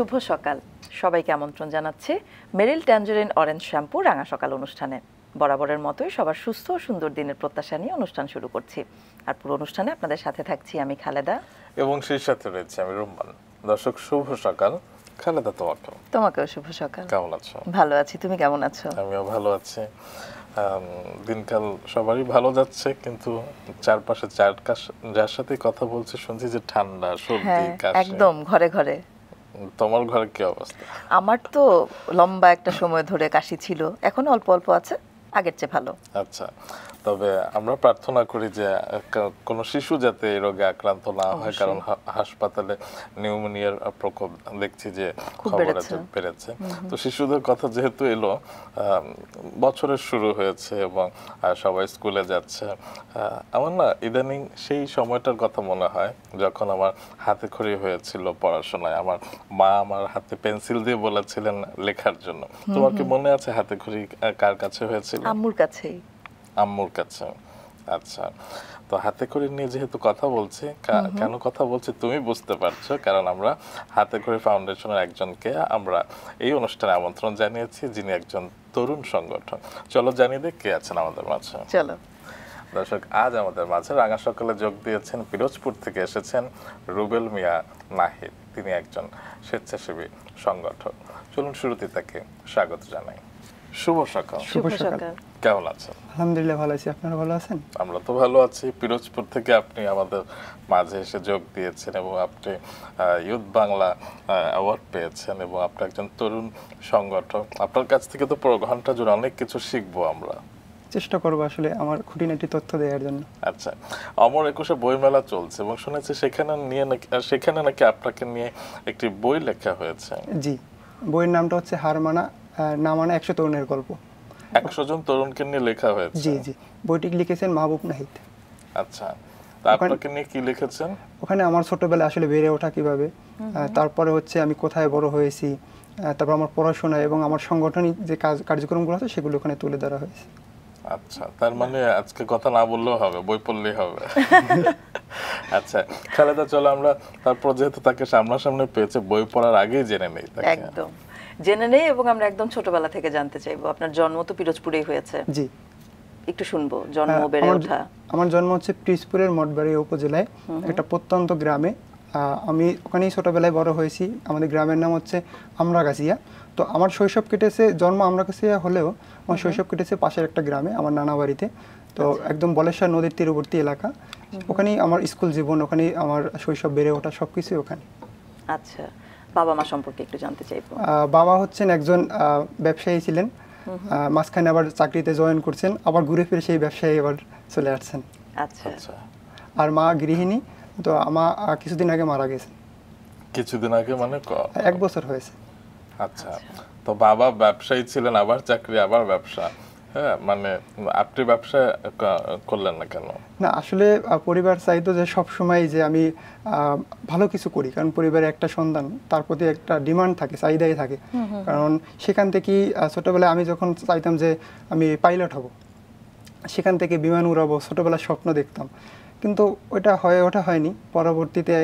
শুভ সকাল সবাইকে আমন্ত্রণ জানাচ্ছি মেরিল ট্যাঞ্জারিন অরেঞ্জ শ্যাম্পু রাঙা সকাল অনুষ্ঠানে। বরাবরের মতোই সবার সুস্থ ও সুন্দর দিনের প্রত্যাশা নিয়ে অনুষ্ঠান শুরু করছি। আর পুরো অনুষ্ঠানে আপনাদের সাথে থাকছি আমি খালেদা এবং সেই সাথে রয়েছে আমি রুম্মান। দর্শক শুভ সকাল। খালেদা, তোমাকেও শুভ সকাল। কেমন আছো? ভালো আছি, তুমি কেমন আছো? আমিও ভালো আছি। দিনকাল সবারই ভালো যাচ্ছে, কিন্তু চারপাশে যার সাথে কথা বলছে শুনছি যে ঠান্ডা, সর্দি, কাশি একদম ঘরে ঘরে। তোমার ঘরে কি অবস্থা? আমার তো লম্বা একটা সময় ধরে কাশি ছিল, এখন অল্প অল্প আছে, আগের চেয়ে ভালো। আচ্ছা, তবে আমরা প্রার্থনা করি যে কোনো শিশু যাতে এই রোগে আক্রান্ত না হয়, কারণ হাসপাতালে নিউমোনিয়ার প্রকোপ দেখছি যে খবর আছে বেড়েছে। তো শিশুদের কথা যেহেতু এলো, বছরের শুরু হয়েছে এবং সবাই স্কুলে যাচ্ছে, আমার না ইদানিং সেই সময়টার কথা মনে হয় যখন আমার হাতে খড়ি হয়েছিল পড়াশোনায়। আমার মা আমার হাতে পেন্সিল দিয়ে বলেছিলেন লেখার জন্য। তোমার কি মনে আছে হাতে খড়ি কার কাছে হয়েছিল? আম্মুর কাছেই। আম্মুর কাছে। আচ্ছা, তো হাতে খড়ি নিয়ে যেহেতু কথা বলছি, কেন কথা বলছি তুমি বুঝতে পারছো, কারণ আমরা হাতে খড়ি ফাউন্ডেশনের একজনকে আমরা এই অনুষ্ঠানে আমন্ত্রণ জানিয়েছি, যিনি একজন তরুণ সংগঠন। চলো জানিয়ে দিই কে আছেন আমাদের মাঝে। চলো দর্শক, আজ আমাদের মাঝে রাঙা সকালে যোগ দিয়েছেন, পিরোজপুর থেকে এসেছেন রুবেল মিয়া নাহিদ। তিনি একজন স্বেচ্ছাসেবী সংগঠক। চলুন শুরুতে তাকে স্বাগত জানাই। শুভ সকাল। শুভ সকাল। কেমন আছেন? আলহামদুলিল্লাহ ভালো আছি, আপনারা ভালো আছেন? আমরা তো ভালো আছি। পিরোজপুর থেকে আপনি আমাদের মাঝে এসে যোগ দিয়েছেন এবং আপনি ইউথ বাংলা অ্যাওয়ার্ড পেয়েছেন এবং আপনি একজন তরুণ সংগঠক। আপনার কাছ থেকে তো পুরো ঘন্টা জুড়ে অনেক কিছু শিখবো আমরা। চেষ্টা করবো আসলে আমার খুঁটিনাটি তথ্য দেওয়ার জন্য। আচ্ছা, অমর 21 বইমেলা চলছে এবং শুনেছি সেখানে নাকি আপনাকে নিয়ে একটি বই লেখা হয়েছে। জি, বইয়ের নামটা হচ্ছে হার মানা না মানা 100 তরুণের গল্প। 100 জন তরুণকে নিয়ে লেখা হয়েছে। জি জি, বইটি লিখেছেন মাহবুব নাহিদ। আচ্ছা, তা আপনাকে নিয়ে কি লিখেছেন? ওখানে আমার ছোটবেলায় আসলে বেড়ে ওঠা কিভাবে, তারপরে হচ্ছে আমি কোথায় বড় হয়েছি, তারপর আমার পড়াশোনা এবং আমার সাংগঠনিক যে কার্যক্রমগুলো আছে সেগুলো ওখানে তুলে ধরা হয়েছে। আচ্ছা, তার মানে আজকে কথা না বললেও হবে, বই পড়লেই হবে। আচ্ছা খালেদা, চলো আমরা তারপর যেহেতু তাকে সামনাসামনি পেয়েছে, বই পড়ার আগেই জেনে নেই তাকে। একদম জেনে নেই এবং আমরা একদম ছোটবেলা থেকে জানতে চাইবো। আপনার জন্ম তো পিরোজপুরেই হয়েছে। জি, একটু শুনবো জন্ম বেড়ে ওঠা। আমার জন্ম হচ্ছে পিরোজপুরের মঠবাড়ি উপজেলায় একটা প্রত্যন্ত গ্রামে। আমি ওখানেই ছোটবেলায় বড় হয়েছি। আমাদের গ্রামের নাম হচ্ছে আমরাগাছিয়া। তো আমার শৈশব কেটেছে, জন্ম আমরাগাছিয়া হলেও আমার শৈশব কেটেছে পাশের একটা গ্রামে, আমার নানা বাড়িতে। তো একদম বলেশ্বর নদীর তীরবর্তী এলাকা। ওখানেই আমার স্কুল জীবন, ওখানেই আমার শৈশব বেড়ে ওঠা, সবকিছুই ওখানে। আচ্ছা, বাবা মা সম্পর্কে একটু জানতে চাইবো। বাবা হচ্ছেন একজন ব্যবসায়ী ছিলেন, মাঝখানে আবার চাকরিতে জয়েন করছেন, আবার ঘুরে ফিরে সেই ব্যবসায়ী আবার চলে আসছেন। আচ্ছা, আর মা গৃহিণী। তো মা কিছুদিন আগে মারা গেছেন। কিছুদিন আগে মানে 1 বছর হয়েছে। আচ্ছা, তো বাবা ব্যবসায়ী ছিলেন, আবার চাকরি, আবার ব্যবসা। হ্যাঁ, মানে আপনি ব্যবসা করলেন না কেন? না, আসলে পরিবার চাইতো যে সব সময় যে আমি ভালো কিছু করি, কারণ পরিবারের একটা সন্তান, তার প্রতি একটা ডিমান্ড থাকে, চাহিদাই থাকে। কারণ সেখান থেকেই ছোটবেলায় আমি যখন চাইতাম যে আমি পাইলট হব, সেখান থেকে বিমান উড়াবো, ছোটবেলায় স্বপ্ন দেখতাম, কিন্তু ওটা হয়ে ওঠা হয়নি। পরবর্তীতে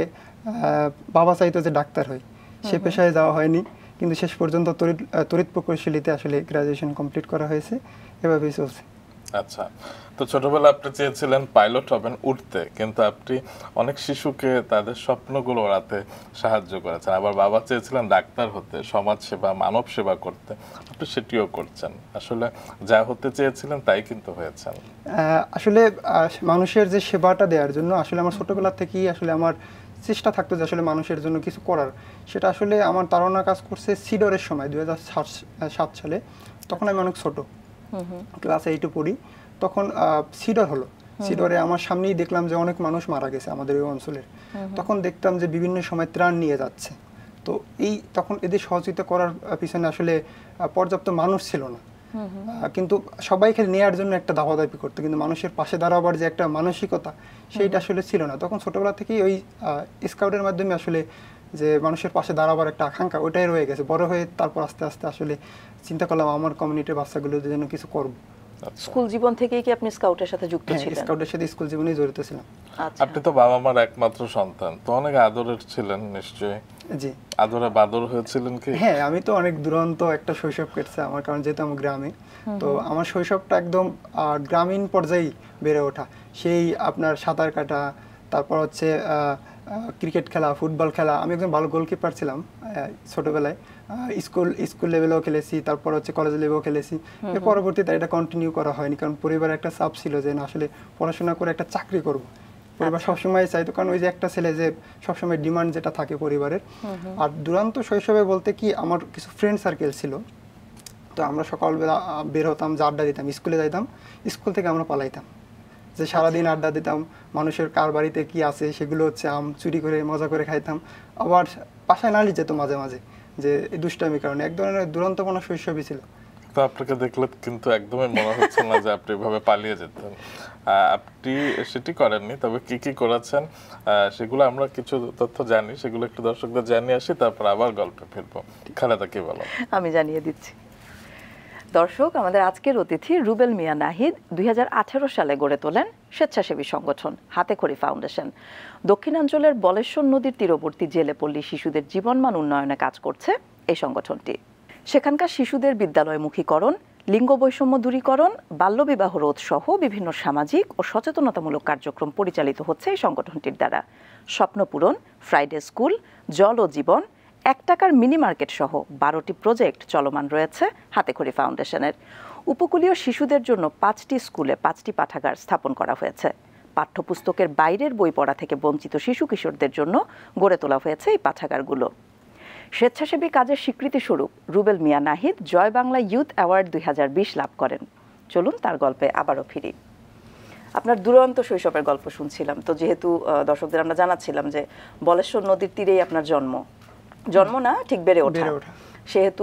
বাবা চাইতো যে ডাক্তার হই, সে পেশায় যাওয়া হয়নি, কিন্তু শেষ পর্যন্ত তড়িৎ প্রকৌশলীতে আসলে গ্রাজুয়েশন কমপ্লিট করা হয়েছে, এভাবেই চলছে। আচ্ছা, তো ছোটবেলায় আপনি চেয়েছিলেন পাইলট হবেন, উঠতে, কিন্তু আপনি অনেক শিশুকে তাদের স্বপ্নগুলো ওড়াতে সাহায্য করেছেন। আবার বাবা চেয়েছিলেন ডাক্তার হতে, সমাজ সেবা, মানব সেবা করতে, আপনি সেটিও করছেন। আসলে যা হতে চেয়েছিলেন তাই কিন্তু হয়েছেন। আসলে মানুষের যে সেবাটা দেওয়ার জন্য আসলে আমার ছোটবেলা থেকেই আসলে আমার চেষ্টা থাকতো যে আসলে মানুষের জন্য কিছু করার। সেটা আসলে আমার তাড়না কাজ করছে সিডরের সময় 2007 সালে। তখন আমি অনেক ছোট, ক্লাস 8-এ পড়ি। তখন সিডর হলো। সিডরে আমার সামনেই দেখলাম যে অনেক মানুষ মারা গেছে আমাদের ওই অঞ্চলের। তখন দেখতাম যে বিভিন্ন সময় ত্রাণ নিয়ে যাচ্ছে। তো তখন এদের সহযোগিতা করার পিছনে আসলে পর্যাপ্ত মানুষ ছিল না, কিন্তু সবাই খালি নেয়ার জন্য একটা দাওয়াদাপি করতো, কিন্তু মানুষের পাশে দাঁড়াবার যে একটা মানসিকতা, সেইটা আসলে ছিল না। তখন ছোটবেলা থেকেই ওই স্কাউটের মাধ্যমে আসলে যে মানুষের পাশে দাঁড়াবার একটা আকাঙ্ক্ষা, ওইটাই রয়ে গেছে। বড় হয়ে তারপর আস্তে আস্তে আসলে চিন্তা করলাম আমার কমিউনিটির বাচ্চাগুলোর জন্য কিছু করব। স্কুল জীবন থেকেই কি আপনি স্কাউটের সাথে যুক্ত ছিলেন? স্কাউটের সাথে স্কুল জীবনেই জড়িত ছিলাম। আপনি তো বাবা মার একমাত্র সন্তান, তো অনেক আদরের ছিলেন নিশ্চয়ই। জি, আদরে বাদর হয়েছিলেন কি? হ্যাঁ, আমি তো অনেক দুরন্ত একটা শৈশব কেটেছে আমার, কারণ যেহেতু আমার গ্রামে, তো আমার শৈশবটা একদম গ্রামীণ পর্যায়ে বেড়ে ওঠা। সেই আপনার সাঁতার কাটা, তারপর হচ্ছে ক্রিকেট খেলা, ফুটবল খেলা। আমি একজন ভালো গোলকিপার ছিলাম ছোটবেলায়। স্কুল লেভেলেও খেলেছি, তারপর হচ্ছে কলেজ লেভেলেও খেলেছি। এর পরবর্তীতে এটা কন্টিনিউ করা হয়নি, কারণ পরিবারের একটা চাপ ছিল যে না, আসলে পড়াশোনা করে একটা চাকরি করব। পরিবার সবসময় চাইতো, কারণ ওই যে একটা ছেলে যে সবসময় ডিমান্ড যেটা থাকে পরিবারের। আর দুরান্ত শৈশবে বলতে কি, আমার কিছু ফ্রেন্ড সার্কেল ছিল, তো আমরা সকালবেলা বের হতাম, যে আড্ডা দিতাম, স্কুলে যাইতাম, স্কুল থেকে আমরা পালাইতাম, যে সারাদিন আড্ডা দিতাম, মানুষের কার বাড়িতে কি আছে সেগুলো হচ্ছে আম চুরি করে মজা করে খাইতাম। আবার বাসায় নালি যেত মাঝে মাঝে, যে এই দুষ্টামির কারণে। এক ধরনের দুরন্তপনা শৈশবই ছিল। তো আপনাকে দেখলে কিন্তু একদমই মনে হচ্ছে না যে আপনি এভাবে পালিয়ে যেতেন। আপনি সেটি করেননি, তবে কি কি করেছেন সেগুলো আমরা কিছু তথ্য জানি, সেগুলো একটু দর্শকদের জানিয়ে আসি, তারপর আবার গল্পে ফিরবো। খালেদা, কি বলো? আমি জানিয়ে দিচ্ছি। দর্শক, আমাদের আজকের অতিথি রুবেল মিয়া নাহিদ 2018 সালে গড়ে তোলেন স্বেচ্ছাসেবী সংগঠন হাতে খড়ি ফাউন্ডেশন। দক্ষিণাঞ্চলের বলেশ্বর নদীর তীরবর্তী জেলে পল্লী শিশুদের জীবনমান উন্নয়নে কাজ করছে এই সংগঠনটি। সেখানকার শিশুদের বিদ্যালয়মুখীকরণ, লিঙ্গ বৈষম্য দূরীকরণ, বাল্যবিবাহ রোধ সহ বিভিন্ন সামাজিক ও সচেতনতামূলক কার্যক্রম পরিচালিত হচ্ছে এই সংগঠনটির দ্বারা। স্বপ্নপূরণ, ফ্রাইডে স্কুল, জল ও জীবন, 1 টাকার মিনি মার্কেট সহ 12টি প্রজেক্ট চলমান রয়েছে হাতে খড়ি ফাউন্ডেশনের। উপকূলীয় শিশুদের জন্য 5টি স্কুলে 5টি পাঠাগার স্থাপন করা হয়েছে। পাঠ্যপুস্তকের বাইরের বই পড়া থেকে বঞ্চিত শিশু কিশোরদের জন্য গড়ে তোলা হয়েছে এই পাঠাগারগুলো। স্বেচ্ছাসেবী কাজের স্বীকৃতি স্বরূপ রুবেল মিয়া নাহিদ জয় বাংলা ইউথ অ্যাওয়ার্ড 2020 লাভ করেন। চলুন তার গল্পে আবারও ফিরি। আপনার দুরন্ত শৈশবের গল্প শুনছিলাম, তো যেহেতু দর্শকদের আমরা জানাচ্ছিলাম যে বলেশ্বর নদীর তীরেই আপনার জন্ম না, ঠিক বেড়ে ওঠা, সেহেতু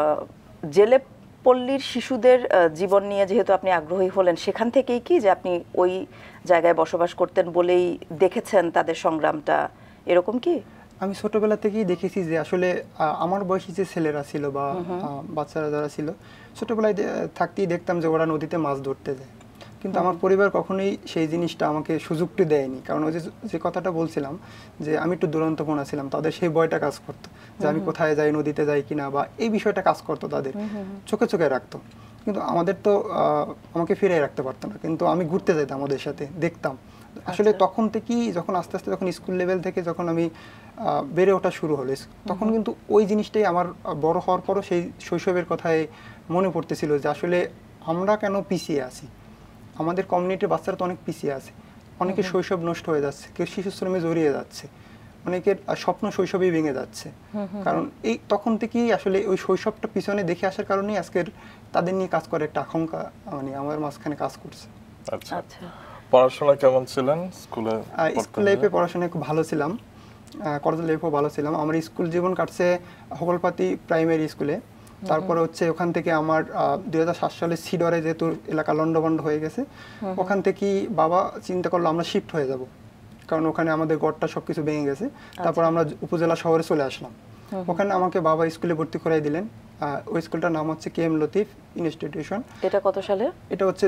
জেলে পল্লীর শিশুদের জীবন নিয়ে যেহেতু আপনি আগ্রহী হলেন, সেখান থেকেই কি যে আপনি ওই জায়গায় বসবাস করতেন বলেই দেখেছেন তাদের সংগ্রামটা, এরকম কি? আমি ছোটবেলা থেকেই দেখেছি যে আসলে আমার বয়সী যে ছেলেরা ছিল বা বাচ্চারা যারা ছিল, ছোটবেলায় থাকতেই দেখতাম যে ওরা নদীতে মাছ ধরতে যায়, কিন্তু আমার পরিবার কখনোই সেই জিনিসটা আমাকে সুযোগটি দেয়নি। কারণ ওই যে কথাটা বলছিলাম যে আমি একটু দুরন্তপনা ছিলাম, তাদের সেই ভয়টা কাজ করতো যে আমি কোথায় যাই, নদীতে যাই কিনা, বা এই বিষয়টা কাজ করতো, তাদের চোখে চোখে রাখতো। কিন্তু আমাদের তো আমাকে ফিরিয়ে রাখতে পারতো না, কিন্তু আমি ঘুরতে যেতাম ওদের সাথে, দেখতাম। আসলে তখন থেকেই যখন আস্তে আস্তে যখন স্কুল লেভেল থেকে যখন আমি বেড়ে ওঠা শুরু হলো, তখন কিন্তু ওই জিনিসটাই আমার বড় হওয়ার পরও সেই শৈশবের কথায় মনে পড়তেছিল যে আসলে আমরা কেন পিছিয়ে আছি। আমাদের কমিউনিটির বাচ্চারা তো অনেক পিছিয়ে আছে, অনেকের শৈশব নষ্ট হয়ে যাচ্ছে, কেউ শিশু শ্রমে জড়িয়ে যাচ্ছে, অনেকের স্বপ্ন শৈশবেই ভেঙে যাচ্ছে। কারণ এই তখন থেকেই আসলে ওই শৈশবটা পিছনে দেখে আসার কারণেই আজকের তাদের নিয়ে কাজ করে একটা আকাঙ্ক্ষা মানে আমার মাঝখানে কাজ করছে। আচ্ছা, পড়াশোনা কেমন ছিলেন স্কুলে? স্কুল লাইফে পড়াশোনায় খুব ভালো ছিলাম, কলেজ লাইফেও ভালো ছিলাম। আমার স্কুল জীবন কাটছে হকলপাতি প্রাইমারি স্কুলে। তারপরে হচ্ছে ওখান থেকে আমার 2007 সালে সিডরে, যেহেতু এলাকা লন্ডভন্ড হয়ে গেছে, ওখান থেকেই বাবা চিন্তা করলো আমরা শিফট হয়ে যাব, কারণ ওখানে আমাদের গড়টা সবকিছু ভেঙে গেছে। তারপর আমরা উপজেলা শহরে চলে আসলাম। ওখানে আমাকে বাবা স্কুলে ভর্তি করাই দিলেন। ওই স্কুলটার নাম হচ্ছে KM লতিফ ইনস্টিটিউশন। এটা কত সালে? এটা হচ্ছে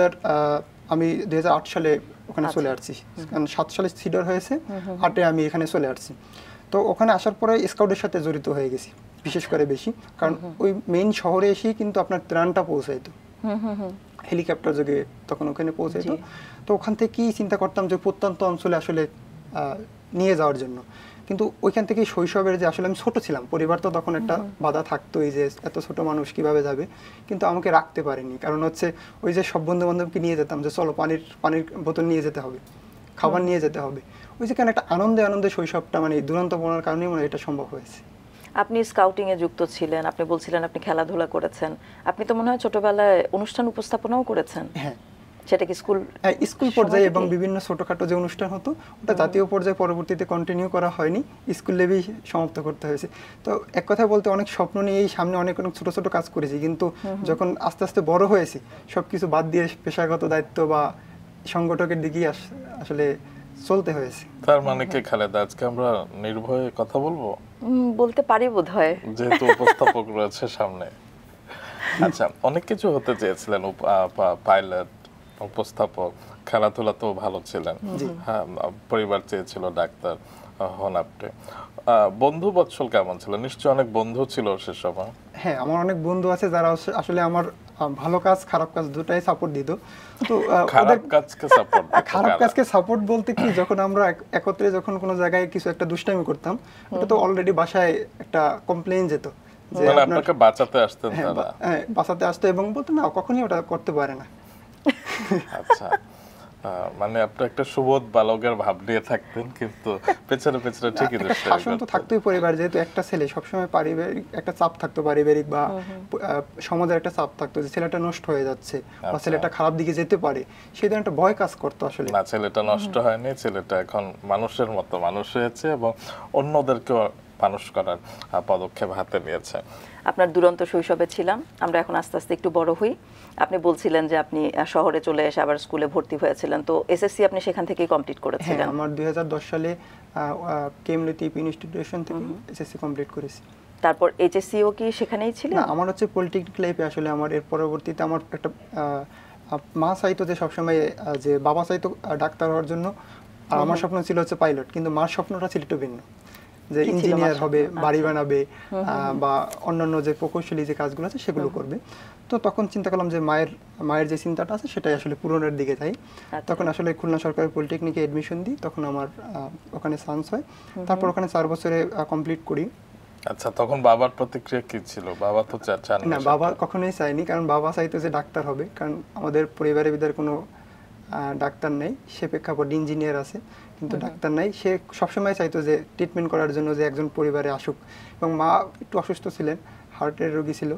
আমি 2008 সালে ওখানে চলে আসছি, কারণ 7 সালে সিডর হয়েছে, 8-এ আমি এখানে চলে আসছি। তো ওখানে আসার পরে স্কাউটের সাথে জড়িত হয়ে গেছি বিশেষ করে বেশি, কারণ ওই মেইন শহরে এসেই কিন্তু আপনার ত্রাণটা পৌঁছাইতো হেলিকপ্টার যোগে, তখন ওখানে পৌঁছাইতো। তো ওখান থেকেই চিন্তা করতাম যে প্রত্যন্ত অঞ্চলে আসলে নিয়ে যাওয়ার জন্য। কিন্তু ওইখান থেকে শৈশবের যে আসলে আমি ছোট ছিলাম, পরিবার তো তখন একটা বাধা থাকতোই যে এত ছোট মানুষ কিভাবে যাবে, কিন্তু আমাকে রাখতে পারেনি। কারণ হচ্ছে ওই যে সব বন্ধু বান্ধবকে নিয়ে যেতাম যে চলো পানির বোতল নিয়ে যেতে হবে, খাবার নিয়ে যেতে হবে, ওই যে কেন একটা আনন্দে শৈশবটা মানে দুরন্তপনার কারণেই মানে এটা সম্ভব হয়েছে। আপনি স্কাউটিং এ যুক্ত ছিলেন, আপনি বলছিলেন আপনি খেলাধুলা করেছেন, আপনি তো মনে হয় ছোটবেলায় অনুষ্ঠান উপস্থাপনাও করেছেন। হ্যাঁ, সেটা কি স্কুল পর্যায়ে এবং বিভিন্ন ছোটখাটো যে অনুষ্ঠান হতো ওটা জাতীয় পর্যায়ে পরবর্তীতে কন্টিনিউ করা হয়নি, স্কুল লেভেলেই সমাপ্ত করতে হয়েছে। তো এক কথা বলতে অনেক স্বপ্ন নিয়েই সামনে অনেক ছোট ছোট কাজ করেছি, কিন্তু যখন আস্তে আস্তে বড় হয়েছি সবকিছু বাদ দিয়ে পেশাগত দায়িত্ব বা সংগঠকের দিকেই আসলে চলতে হয়েছে। তার মানে কি খালেদা, আজকে আমরা নির্ভয়ে কথা বলবো? বলতে পারি বোধহয়, যেহেতু উপস্থাপক রয়েছে সামনে। আচ্ছা, অনেক কিছু হতে চেয়েছিলেন, পাইলট, উপস্থাপক, খেলাধুলা তো ভালো ছিলেন, হ্যাঁ, পরিবার চেয়েছিল ডাক্তার, হন আপনি। বন্ধু বৎসল কেমন ছিল? নিশ্চয়ই অনেক বন্ধু ছিল সে সময়। হ্যাঁ, আমার অনেক বন্ধু আছে যারা আসলে আমার ভালো কাজ খারাপ কাজ দুটাই সাপোর্ট দিত। তো খারাপ কাজকে সাপোর্ট দিত? খারাপ কাজকে সাপোর্ট বলতে কি, যখন আমরা একত্রে যখন কোনো জায়গায় কিছু একটা দুষ্টামি করতাম, ওটা তো অলরেডি বাসায় একটা কমপ্লেইন যেত যে মানে আপনাকে বাঁচাতে আসতেন তারা? হ্যাঁ, বাঁচাতে আসতো এবং বলতো না কখনোই ওটা করতে পারে না। আচ্ছা, মানে আপনি একটা সুবোধ বালকের ভাব নিয়ে থাকতেন, কিন্তু পেছনে পেছনে ঠিকই দুষ্টামি শাসন তো থাকতোই পরিবার, যেহেতু একটা ছেলে, সবসময় পারিবারিক একটা চাপ থাকতো, পারিবারিক বা সমাজের একটা চাপ থাকতো যে ছেলেটা নষ্ট হয়ে যাচ্ছে বা ছেলেটা খারাপ দিকে যেতে পারে, সেই ধরনের একটা ভয় কাজ করতো আসলে। না, ছেলেটা নষ্ট হয়নি, ছেলেটা এখন মানুষের মতো মানুষ হয়েছে এবং অন্যদেরকেও মানুষ করার পদক্ষেপ হাতে নিয়েছে। আপনার দুরন্ত শৈশবে ছিলাম, আমরা এখন আস্তে আস্তে একটু বড় হই। আপনি বলছিলেন যে আপনি শহরে চলে এসে আবার স্কুলে ভর্তি হয়েছিলেন, তো এসএসসি আপনি সেখান থেকেই কমপ্লিট করেছিলেন? আমার 2010 সালে কেমলিতি ইনস্টিটিউশন থেকে এসএসসি কমপ্লিট করেছি। তারপর এইচএসসিও কি সেখানেই ছিলেন? না, আমার হচ্ছে পলিটেকনিক লাইফে আসলে আমার এর পরবর্তীতে আমার একটা মা চাইতো যে সবসময় যে বাবা চাইতো ডাক্তার হওয়ার জন্য, আর আমার স্বপ্ন ছিল হচ্ছে পাইলট, কিন্তু মার স্বপ্নটা ছিল একটু ভিন্ন, যে ইঞ্জিনিয়ার হবে, বাড়ি বানাবে বা অন্যান্য যে প্রকৌশলী যে কাজগুলো আছে সেগুলো করবে। তো তখন চিন্তা করলাম যে মায়ের যে চিন্তাটা আছে সেটাই আসলে পূরণের দিকে যাই। তখন আসলে খুলনা সরকারি পলিটেকনিকে এডমিশন দিই, তখন আমার ওখানে চান্স হয়। তারপর ওখানে 4 বছরে কমপ্লিট করি। আচ্ছা, তখন বাবার প্রতিক্রিয়া কি ছিল? বাবা তো চান না, বাবা কখনোই চায়নি, কারণ বাবা চাইতো যে ডাক্তার হবে, কারণ আমাদের পরিবারের ভিতরে কোনো ডাক্তার নেই, সে প্রেক্ষাপট ইঞ্জিনিয়ার আছে কিন্তু ডাক্তার নাই। সে সবসময় চাইতো যে ট্রিটমেন্ট করার জন্য যে একজন পরিবারে আসুক, এবং মা একটু অসুস্থ ছিলেন, হার্টের রোগী ছিল।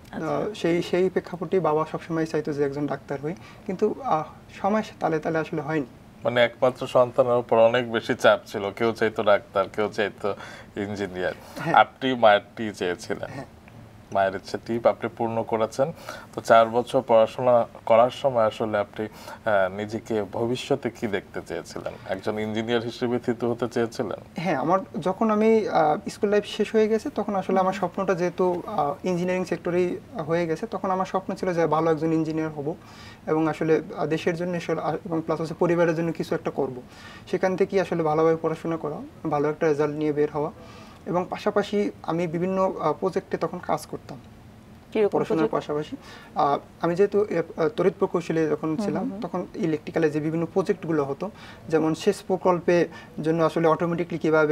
সেই প্রেক্ষাপটেই বাবা সবসময় চাইতো যে একজন ডাক্তার হই, কিন্তু সময় তালে তালে আসলে হয়নি। মানে একমাত্র সন্তানের উপর অনেক বেশি চাপ ছিল, কেউ চাইতো ডাক্তার, কেউ চাইতো ইঞ্জিনিয়ার। আপনি মায়েরটি চেয়েছিলেন, মায়ের ইচ্ছেটি আপনি পূর্ণ করেছেন। তো 4 বছর পড়াশোনা করার সময় আসলে আপনি নিজেকে ভবিষ্যতে কি দেখতে চেয়েছিলেন? একজন ইঞ্জিনিয়ার হিসেবে থিত হতে চেয়েছিলেন? হ্যাঁ, আমার যখন আমি স্কুল লাইফ শেষ হয়ে গেছে, তখন আসলে আমার স্বপ্নটা যেহেতু ইঞ্জিনিয়ারিং সেক্টরেই হয়ে গেছে, তখন আমার স্বপ্ন ছিল যে ভালো একজন ইঞ্জিনিয়ার হব এবং আসলে দেশের জন্য এবং প্লাস হচ্ছে পরিবারের জন্য কিছু একটা করব। সেখান থেকেই আসলে ভালোভাবে পড়াশোনা করা, ভালো একটা রেজাল্ট নিয়ে বের হওয়া, এবং পাশাপাশি আমি বিভিন্ন প্রজেক্টে তখন কাজ করতাম পড়াশোনার পাশাপাশি। আমি যেহেতু তড়িৎ প্রকৌশলী যখন ছিলাম, তখন ইলেকট্রিক্যালে যে বিভিন্ন প্রজেক্টগুলো হতো, যেমন সেচ প্রকল্পে জন্য আসলে অটোমেটিকলি কীভাবে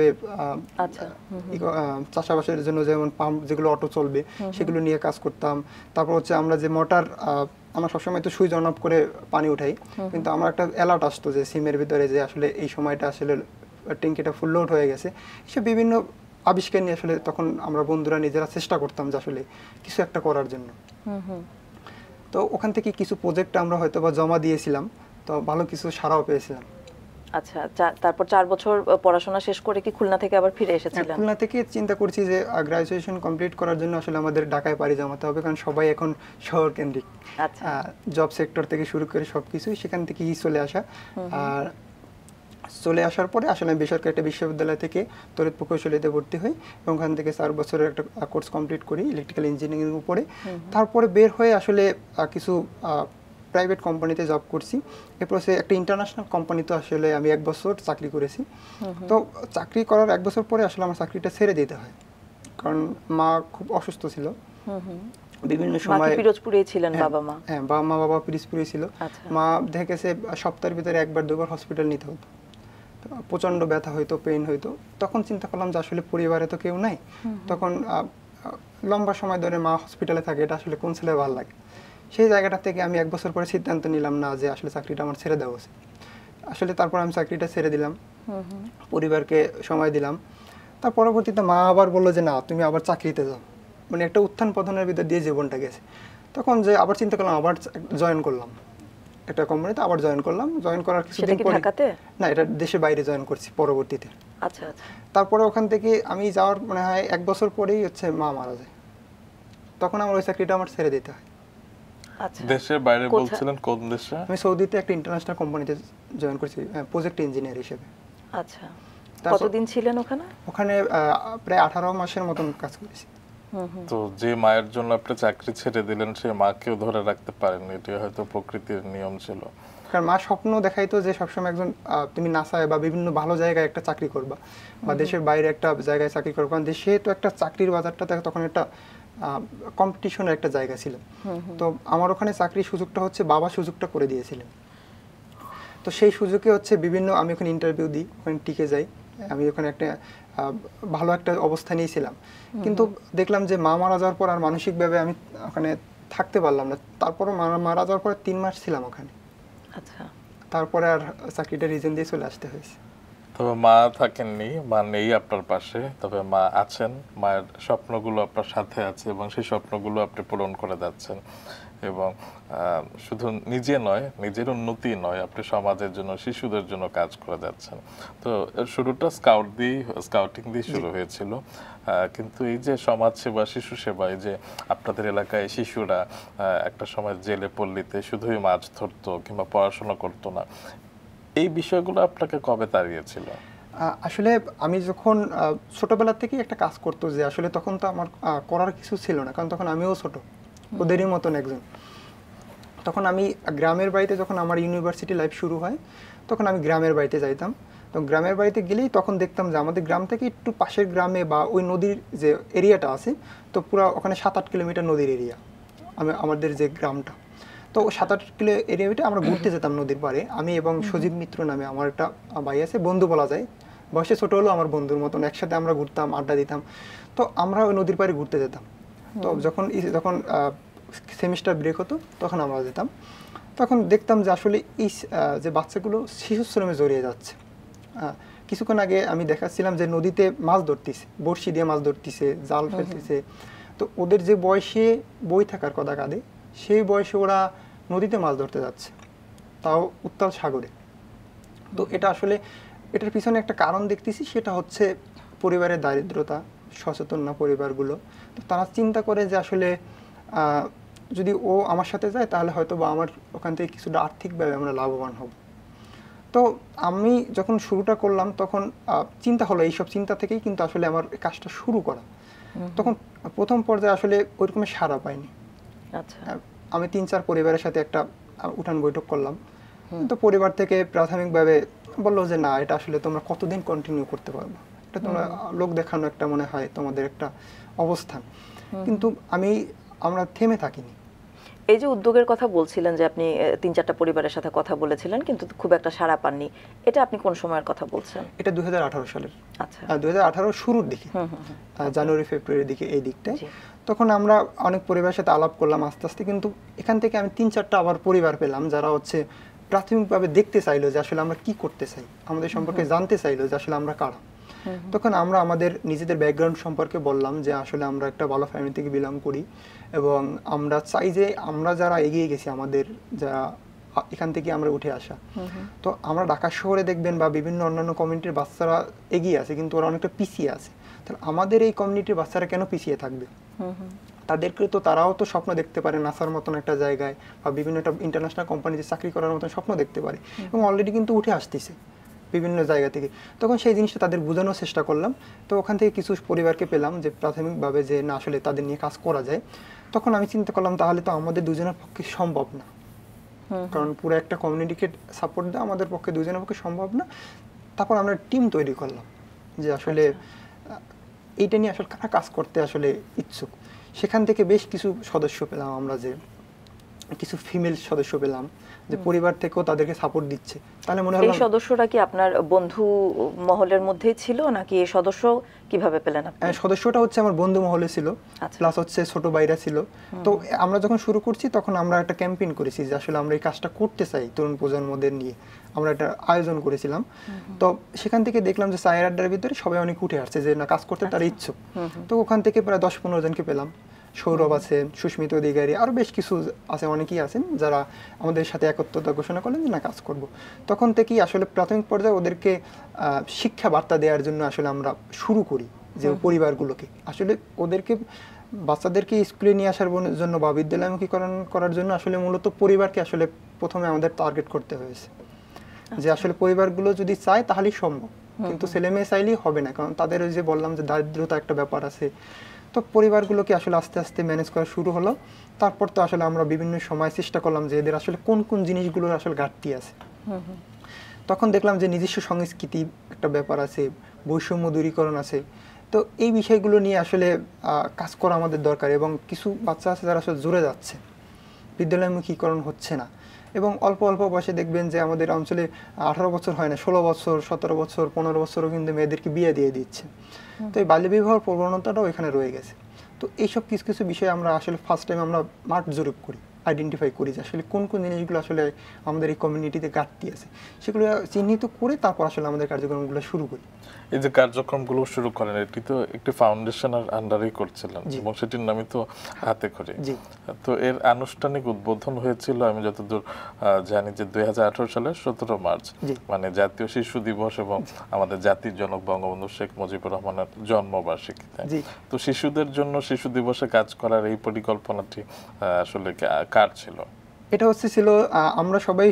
চাষাবাসের জন্য যেমন পাম্প যেগুলো অটো চলবে সেগুলো নিয়ে কাজ করতাম। তারপর হচ্ছে আমরা যে মোটর, আমরা সবসময় তো সুইচ অন অফ করে পানি উঠাই, কিন্তু আমার একটা অ্যালার্ট আসতো যে সিমের ভিতরে যে আসলে এই সময়টা আসলে ট্যাঙ্কিটা ফুল লোড হয়ে গেছে। সে বিভিন্ন আবিষ্কার নিয়ে আসলে তখন আমরা বন্ধুরা নিজেরা চেষ্টা করতাম যে আসলে কিছু একটা করার জন্য। তো ওখান থেকে কিছু প্রজেক্ট আমরা হয়তো বা জমা দিয়েছিলাম, তো ভালো কিছু সাড়াও পেয়েছিলাম। আচ্ছা, তারপর 4 বছর পড়াশোনা শেষ করে কি খুলনা থেকে আবার ফিরে এসেছিলেন? খুলনা থেকে চিন্তা করছি যে গ্রাজুয়েশন কমপ্লিট করার জন্য আসলে আমাদের ঢাকায় পাড়ি জমাতে হবে, কারণ সবাই এখন শহর কেন্দ্রিক, জব সেক্টর থেকে শুরু করে সবকিছু সেখান থেকেই চলে আসা। আর চলে আসার পরে আসলে আমি বেসরকারি একটা বিশ্ববিদ্যালয় থেকে তড়িৎ প্রকৌশলীতে ভর্তি হই এবং ওখান থেকে 4 বছরের একটা কোর্স কমপ্লিট করি ইলেকট্রিক্যাল ইঞ্জিনিয়ারিং এর উপরে। তারপরে বের হয়ে আসলে কিছু প্রাইভেট কোম্পানিতে জব করছি। এরপর একটা ইন্টারন্যাশনাল কোম্পানিতে আসলে আমি 1 বছর চাকরি করেছি। তো চাকরি করার 1 বছর পরে আসলে আমার চাকরিটা ছেড়ে দিতে হয়, কারণ মা খুব অসুস্থ ছিল। বিভিন্ন সময় পিরোজপুরে ছিলেন বাবা মা? হ্যাঁ, বাবা পিরোজপুরে ছিল। মা দেখে গেছে সপ্তাহের ভিতরে 1-2বার হসপিটাল নিতে হতো, প্রচন্ড ব্যথা হইতো, পেইন হইতো। তখন চিন্তা করলাম যে আসলে পরিবারে তো কেউ নাই, তখন লম্বা সময় ধরে মা হসপিটালে থাকে, এটা আসলে কোন ছেলে ভালো লাগে। সেই জায়গাটা থেকে আমি 1 বছর পরে সিদ্ধান্ত নিলাম না যে আসলে চাকরিটা আমার ছেড়ে দেওয়া উচিত। আসলে তারপর আমি চাকরিটা ছেড়ে দিলাম, পরিবারকে সময় দিলাম। তার পরবর্তীতে মা আবার বললো যে না, তুমি আবার চাকরিতে যাও, মানে একটা উত্থান পতনের ভিতর দিয়ে জীবনটা গেছে। তখন যে আবার চিন্তা করলাম, আবার জয়েন করলাম একটা কোম্পানিতে, আবার জয়েন করলাম। জয়েন করার কিছুদিন পরে, না এটা দেশের বাইরে জয়েন করছি পরবর্তীতে। আচ্ছা আচ্ছা। তারপরে ওখান থেকে আমি যাওয়ার মনে হয় 1 বছর পরেই হচ্ছে মা মারা যায়। তখন আমার ওই চাকরিটা আমার ছেড়ে দিতে হয়। আচ্ছা, দেশের বাইরে বলছিলেন কোন দেশে? আমি সৌদিতে একটা ইন্টারন্যাশনাল কোম্পানিতে জয়েন করছি প্রজেক্ট ইঞ্জিনিয়ার হিসেবে। আচ্ছা, কতদিন ছিলেন ওখানে? ওখানে প্রায় 18 মাসের মতন কাজ করেছি। তো যে মায়ের জন্য আপনি চাকরি ছেড়ে দিলেন, সে মাকেও ধরে রাখতে পারেন, এটি হয়তো প্রকৃতির নিয়ম ছিল। কারণ মা স্বপ্ন দেখাইতো যে সবসময় একজন তুমি নাসায় বা বিভিন্ন ভালো জায়গায় একটা চাকরি করবা বা দেশের বাইরে একটা জায়গায় চাকরি করবা, কারণ দেশে তো একটা চাকরির বাজারটা তখন একটা কম্পিটিশনের একটা জায়গা ছিল। তো আমার ওখানে চাকরির সুযোগটা হচ্ছে বাবা সুযোগটা করে দিয়েছিলেন। তো সেই সুযোগে হচ্ছে বিভিন্ন, আমি ওখানে ইন্টারভিউ দিই, ওখানে টিকে যাই, আমি ওখানে একটা ভালো একটা অবস্থানেই ছিলাম। কিন্তু দেখলাম যে মা মারা যাওয়ার পর আর মানসিকভাবে আমি ওখানে থাকতে পারলাম না। তারপরও মারা যাওয়ার পর 3 মাস ছিলাম ওখানে। আচ্ছা, তারপরে আর চাকরিটা রিজন দিয়ে চলে আসতে হয়েছে। তবে মা থাকেননি, মা নেই আপনার পাশে, তবে মা আছেন, মায়ের স্বপ্নগুলো আপনার সাথে আছে এবং সেই স্বপ্নগুলো আপনি পূরণ করে যাচ্ছেন। এবং শুধু নিজে নয়, নিজের উন্নতি নয়, আপনি সমাজের জন্য, শিশুদের জন্য কাজ করে যাচ্ছেন। তো শুরুটা স্কাউটিং দিয়ে শুরু হয়েছিল, কিন্তু এই যে সমাজ সেবা, শিশু সেবা, এই যে আপনাদের এলাকায় শিশুরা একটা সময় জেলে পল্লীতে শুধুই মাছ ধরতো কিংবা পড়াশোনা করতো না, এই বিষয়গুলো আপনাকে কবে তাড়িয়েছিল? আসলে আমি যখন ছোটবেলা থেকেই একটা কাজ করতো, যে আসলে তখন তো আমার করার কিছু ছিল না, কারণ তখন আমিও ছোট, ওদেরই মতন একজন। তখন আমি গ্রামের বাড়িতে, যখন আমার ইউনিভার্সিটি লাইফ শুরু হয়, তখন আমি গ্রামের বাড়িতে যাইতাম। তো গ্রামের বাড়িতে গেলেই তখন দেখতাম যে আমাদের গ্রাম থেকে একটু পাশের গ্রামে বা ওই নদীর যে এরিয়াটা আছে, তো পুরো ওখানে 7-8 কিলোমিটার নদীর এরিয়া আমাদের যে গ্রামটা। তো 7-8 কিলো এরিয়াটা আমরা ঘুরতে যেতাম নদীর পাড়ে, আমি এবং সজীব মিত্র নামে আমার একটা ভাই আছে, বন্ধু বলা যায়, বয়সে ছোট হলেও আমার বন্ধুর মতন, একসাথে আমরা ঘুরতাম, আড্ডা দিতাম। তো আমরা ওই নদীর পাড়ে ঘুরতে যেতাম। তো যখন সেমিস্টার ব্রেক হতো তখন আমরা যেতাম। তখন দেখতাম যে আসলে এই যে বাচ্চাগুলো শিশু শ্রমে জড়িয়ে যাচ্ছে। কিছুক্ষণ আগে আমি দেখাচ্ছিলাম যে নদীতে মাছ ধরতেছে, বড়শি দিয়ে মাছ ধরতেছে, জাল ফেলতেছে। তো ওদের যে বয়সে বই থাকার কথা কাঁধে, সেই বয়সে ওরা নদীতে মাছ ধরতে যাচ্ছে, তাও উত্তাল সাগরে। তো এটা আসলে, এটার পিছনে একটা কারণ দেখতেছি, সেটা হচ্ছে পরিবারের দারিদ্রতা, সচেতন না পরিবারগুলো। তো তারা চিন্তা করে যে আসলে যদি ও আমার সাথে যায় তাহলে হয়তো বা আমার ওখান থেকে কিছুটা আর্থিকভাবে আমরা লাভবান হব। তো আমি যখন শুরুটা করলাম তখন চিন্তা হলো, এইসব চিন্তা থেকেই কিন্তু আসলে আমার কাজটা শুরু করা। তখন প্রথম পর্যায়ে আসলে ওইরকমের সাড়া পাইনি। আচ্ছা, আমি 3-4 পরিবারের সাথে একটা উঠান বৈঠক করলাম। তো পরিবার থেকে প্রাথমিকভাবে বললো যে না, এটা আসলে তোমরা কতদিন কন্টিনিউ করতে পারবে, এটা তোমরা লোক দেখানো একটা মনে হয় তোমাদের একটা অবস্থান। কিন্তু আমরা থেমে থাকিনি। এই যে উদ্যোগের কথা বলছিলেন যে আপনি 3-4টা পরিবারের সাথে কথা বলেছিলেন কিন্তু খুব একটা সাড়া পাননি, এটা আপনি কোন সময়ের কথা বলছেন? এটা 2018 সালের। আচ্ছা, 2018 শুরুর দিকে, জানুয়ারি ফেব্রুয়ারির দিকে, এই দিকটায়। তখন আমরা অনেক পরিবারের সাথে আলাপ করলাম আস্তে আস্তে, কিন্তু এখান থেকে আমি 3-4টা আবার পরিবার পেলাম যারা হচ্ছে প্রাথমিকভাবে দেখতে চাইলো যে আসলে আমরা কি করতে চাই, আমাদের সম্পর্কে জানতে চাইলো যে আসলে আমরা কারা। তখন আমরা আমাদের নিজেদের ব্যাকগ্রাউন্ড সম্পর্কে বললাম যে আসলে আমরা একটা ভালো ফ্যামিলি থেকে বিলং করি এবং আমরা চাই যে আমরা যারা এগিয়ে গেছি, আমাদের যারা এখান থেকে আমরা উঠে আসা, তো আমরা ঢাকা শহরে দেখবেন বা বিভিন্ন অন্যান্য কমিউনিটির বাচ্চারা এগিয়ে আছে কিন্তু ওরা অনেকটা পিছিয়ে আছে। তাহলে আমাদের এই কমিউনিটির বাচ্চারা কেন পিছিয়ে থাকবে? তাদেরকে তো, তারাও তো স্বপ্ন দেখতে পারে নাসার মতন একটা জায়গায় বা বিভিন্ন একটা ইন্টারন্যাশনাল কোম্পানিতে চাকরি করার মতন স্বপ্ন দেখতে পারে এবং অলরেডি কিন্তু উঠে আসতেছে বিভিন্ন জায়গা থেকে। তখন সেই জিনিসটা তাদের বোঝানোর চেষ্টা করলাম। তো ওখান থেকে কিছু পরিবারকে পেলাম যে প্রাথমিকভাবে যে না, আসলে তাদের নিয়ে কাজ করা যায়। তখন আমি চিন্তা করলাম তাহলে তো আমাদের দুজনের পক্ষে সম্ভব না, কারণ পুরো একটা কমিউনিটিকে সাপোর্ট দেওয়া আমাদের পক্ষে দুজনের পক্ষে সম্ভব না। তারপর আমরা টিম তৈরি করলাম যে আসলে এইটা নিয়ে আসলে কারা কাজ করতে আসলে ইচ্ছুক। সেখান থেকে বেশ কিছু সদস্য পেলাম আমরা, যে কিছু ফিমেল সদস্য পেলাম যে পরিবার থেকেও তাদেরকে সাপোর্ট দিচ্ছে। তাহলে মনে হলো এই সদস্যরা কি আপনার বন্ধু মহলের মধ্যেই ছিল নাকি এই সদস্য কিভাবে পেলেন আপনি? সদস্যটা হচ্ছে আমার বন্ধু মহলে ছিল, প্লাস হচ্ছে ছোট ভাইরা ছিল। তো আমরা যখন শুরু করছি তখন আমরা একটা ক্যাম্পেইন করেছি যে আসলে আমরা এই কাজটা করতে চাই তরুণ প্রজন্মদের নিয়ে, আমরা একটা আয়োজন করেছিলাম। তো সেখান থেকে দেখলাম যে চায়ের আড্ডার ভিতরে সবাই অনেক উঠে আসছে যে না, কাজ করতে তারা ইচ্ছুক। তো ওখান থেকে প্রায় 10-15 জনকে পেলাম। সৌরভ আছে, সুস্মিত অধিকারী, আরো বেশ কিছু আছে, অনেকেই আছেন যারা আমাদের সাথে একত্রতা ঘোষণা করলেন যে না, কাজ করব। তখন থেকেই আসলে প্রাথমিক পর্যায়ে ওদেরকে শিক্ষা বার্তা দেওয়ার জন্য আসলে আমরা শুরু করি, যে পরিবারগুলোকে আসলে ওদেরকে, বাচ্চাদেরকে স্কুলে নিয়ে আসার জন্য বা বিদ্যালয়মুখীকরণ করার জন্য আসলে মূলত পরিবারকে আসলে প্রথমে আমাদের টার্গেট করতে হয়েছে, যে আসলে পরিবারগুলো যদি চায় তাহলেই সম্ভব, কিন্তু ছেলে মেয়ে চাইলেই হবে না, কারণ তাদের ওই যে বললাম যে দারিদ্রতা একটা ব্যাপার আছে। তো তো পরিবারগুলোকে আসলে আস্তে আস্তে ম্যানেজ করা শুরু হলো। তারপর তো আসলে আমরা বিভিন্ন সময় চেষ্টা করলাম যে এদের আসলে কোন কোন জিনিসগুলোর আসলে ঘাটতি আছে। তখন দেখলাম যে নিজস্ব সংস্কৃতি একটা ব্যাপার আছে, বৈষম্য দূরীকরণ আছে। তো এই বিষয়গুলো নিয়ে আসলে কাজ করা আমাদের দরকার। এবং কিছু বাচ্চা আছে যারা আসলে জুড়ে যাচ্ছে, বিদ্যালয়মুখীকরণ হচ্ছে না, এবং অল্প অল্প বয়সে দেখবেন যে আমাদের অঞ্চলে 18 বছর হয় না, 16 বছর, 17 বছর, 15 বছরও কিন্তু মেয়েদেরকে বিয়ে দিয়ে দিচ্ছে। তো এই বাল্যবিবাহের প্রবণতাটাও এখানে রয়ে গেছে। তো এইসব কিছু কিছু বিষয়ে আমরা আসলে ফার্স্ট টাইম আমরা মাঠ জরিপ করি, আইডেন্টিফাই করি যে আসলে কোন কোন জিনিসগুলো আসলে আমাদের এই কমিউনিটিতে ঘাটতি আছে, সেগুলো চিহ্নিত করে তারপর আসলে আমাদের কার্যক্রমগুলো শুরু করি। এই যে কার্যক্রমগুলো শুরু করেন, এটি তো একটি ফাউন্ডেশনের আন্ডারেই করছিলেন এবং সেটির নামই তো হাতে খড়ি। তো এর আনুষ্ঠানিক উদ্বোধন হয়েছিল আমি যতদূর জানি যে 2018 সালের 17 মার্চ, মানে জাতীয় শিশু দিবস এবং আমাদের জাতির জনক বঙ্গবন্ধু শেখ মুজিবুর রহমানের জন্মবার্ষিকীতে। তো শিশুদের জন্য শিশু দিবসে কাজ করার এই পরিকল্পনাটি আসলে কার ছিল? এটা ছিল আমরা সবাই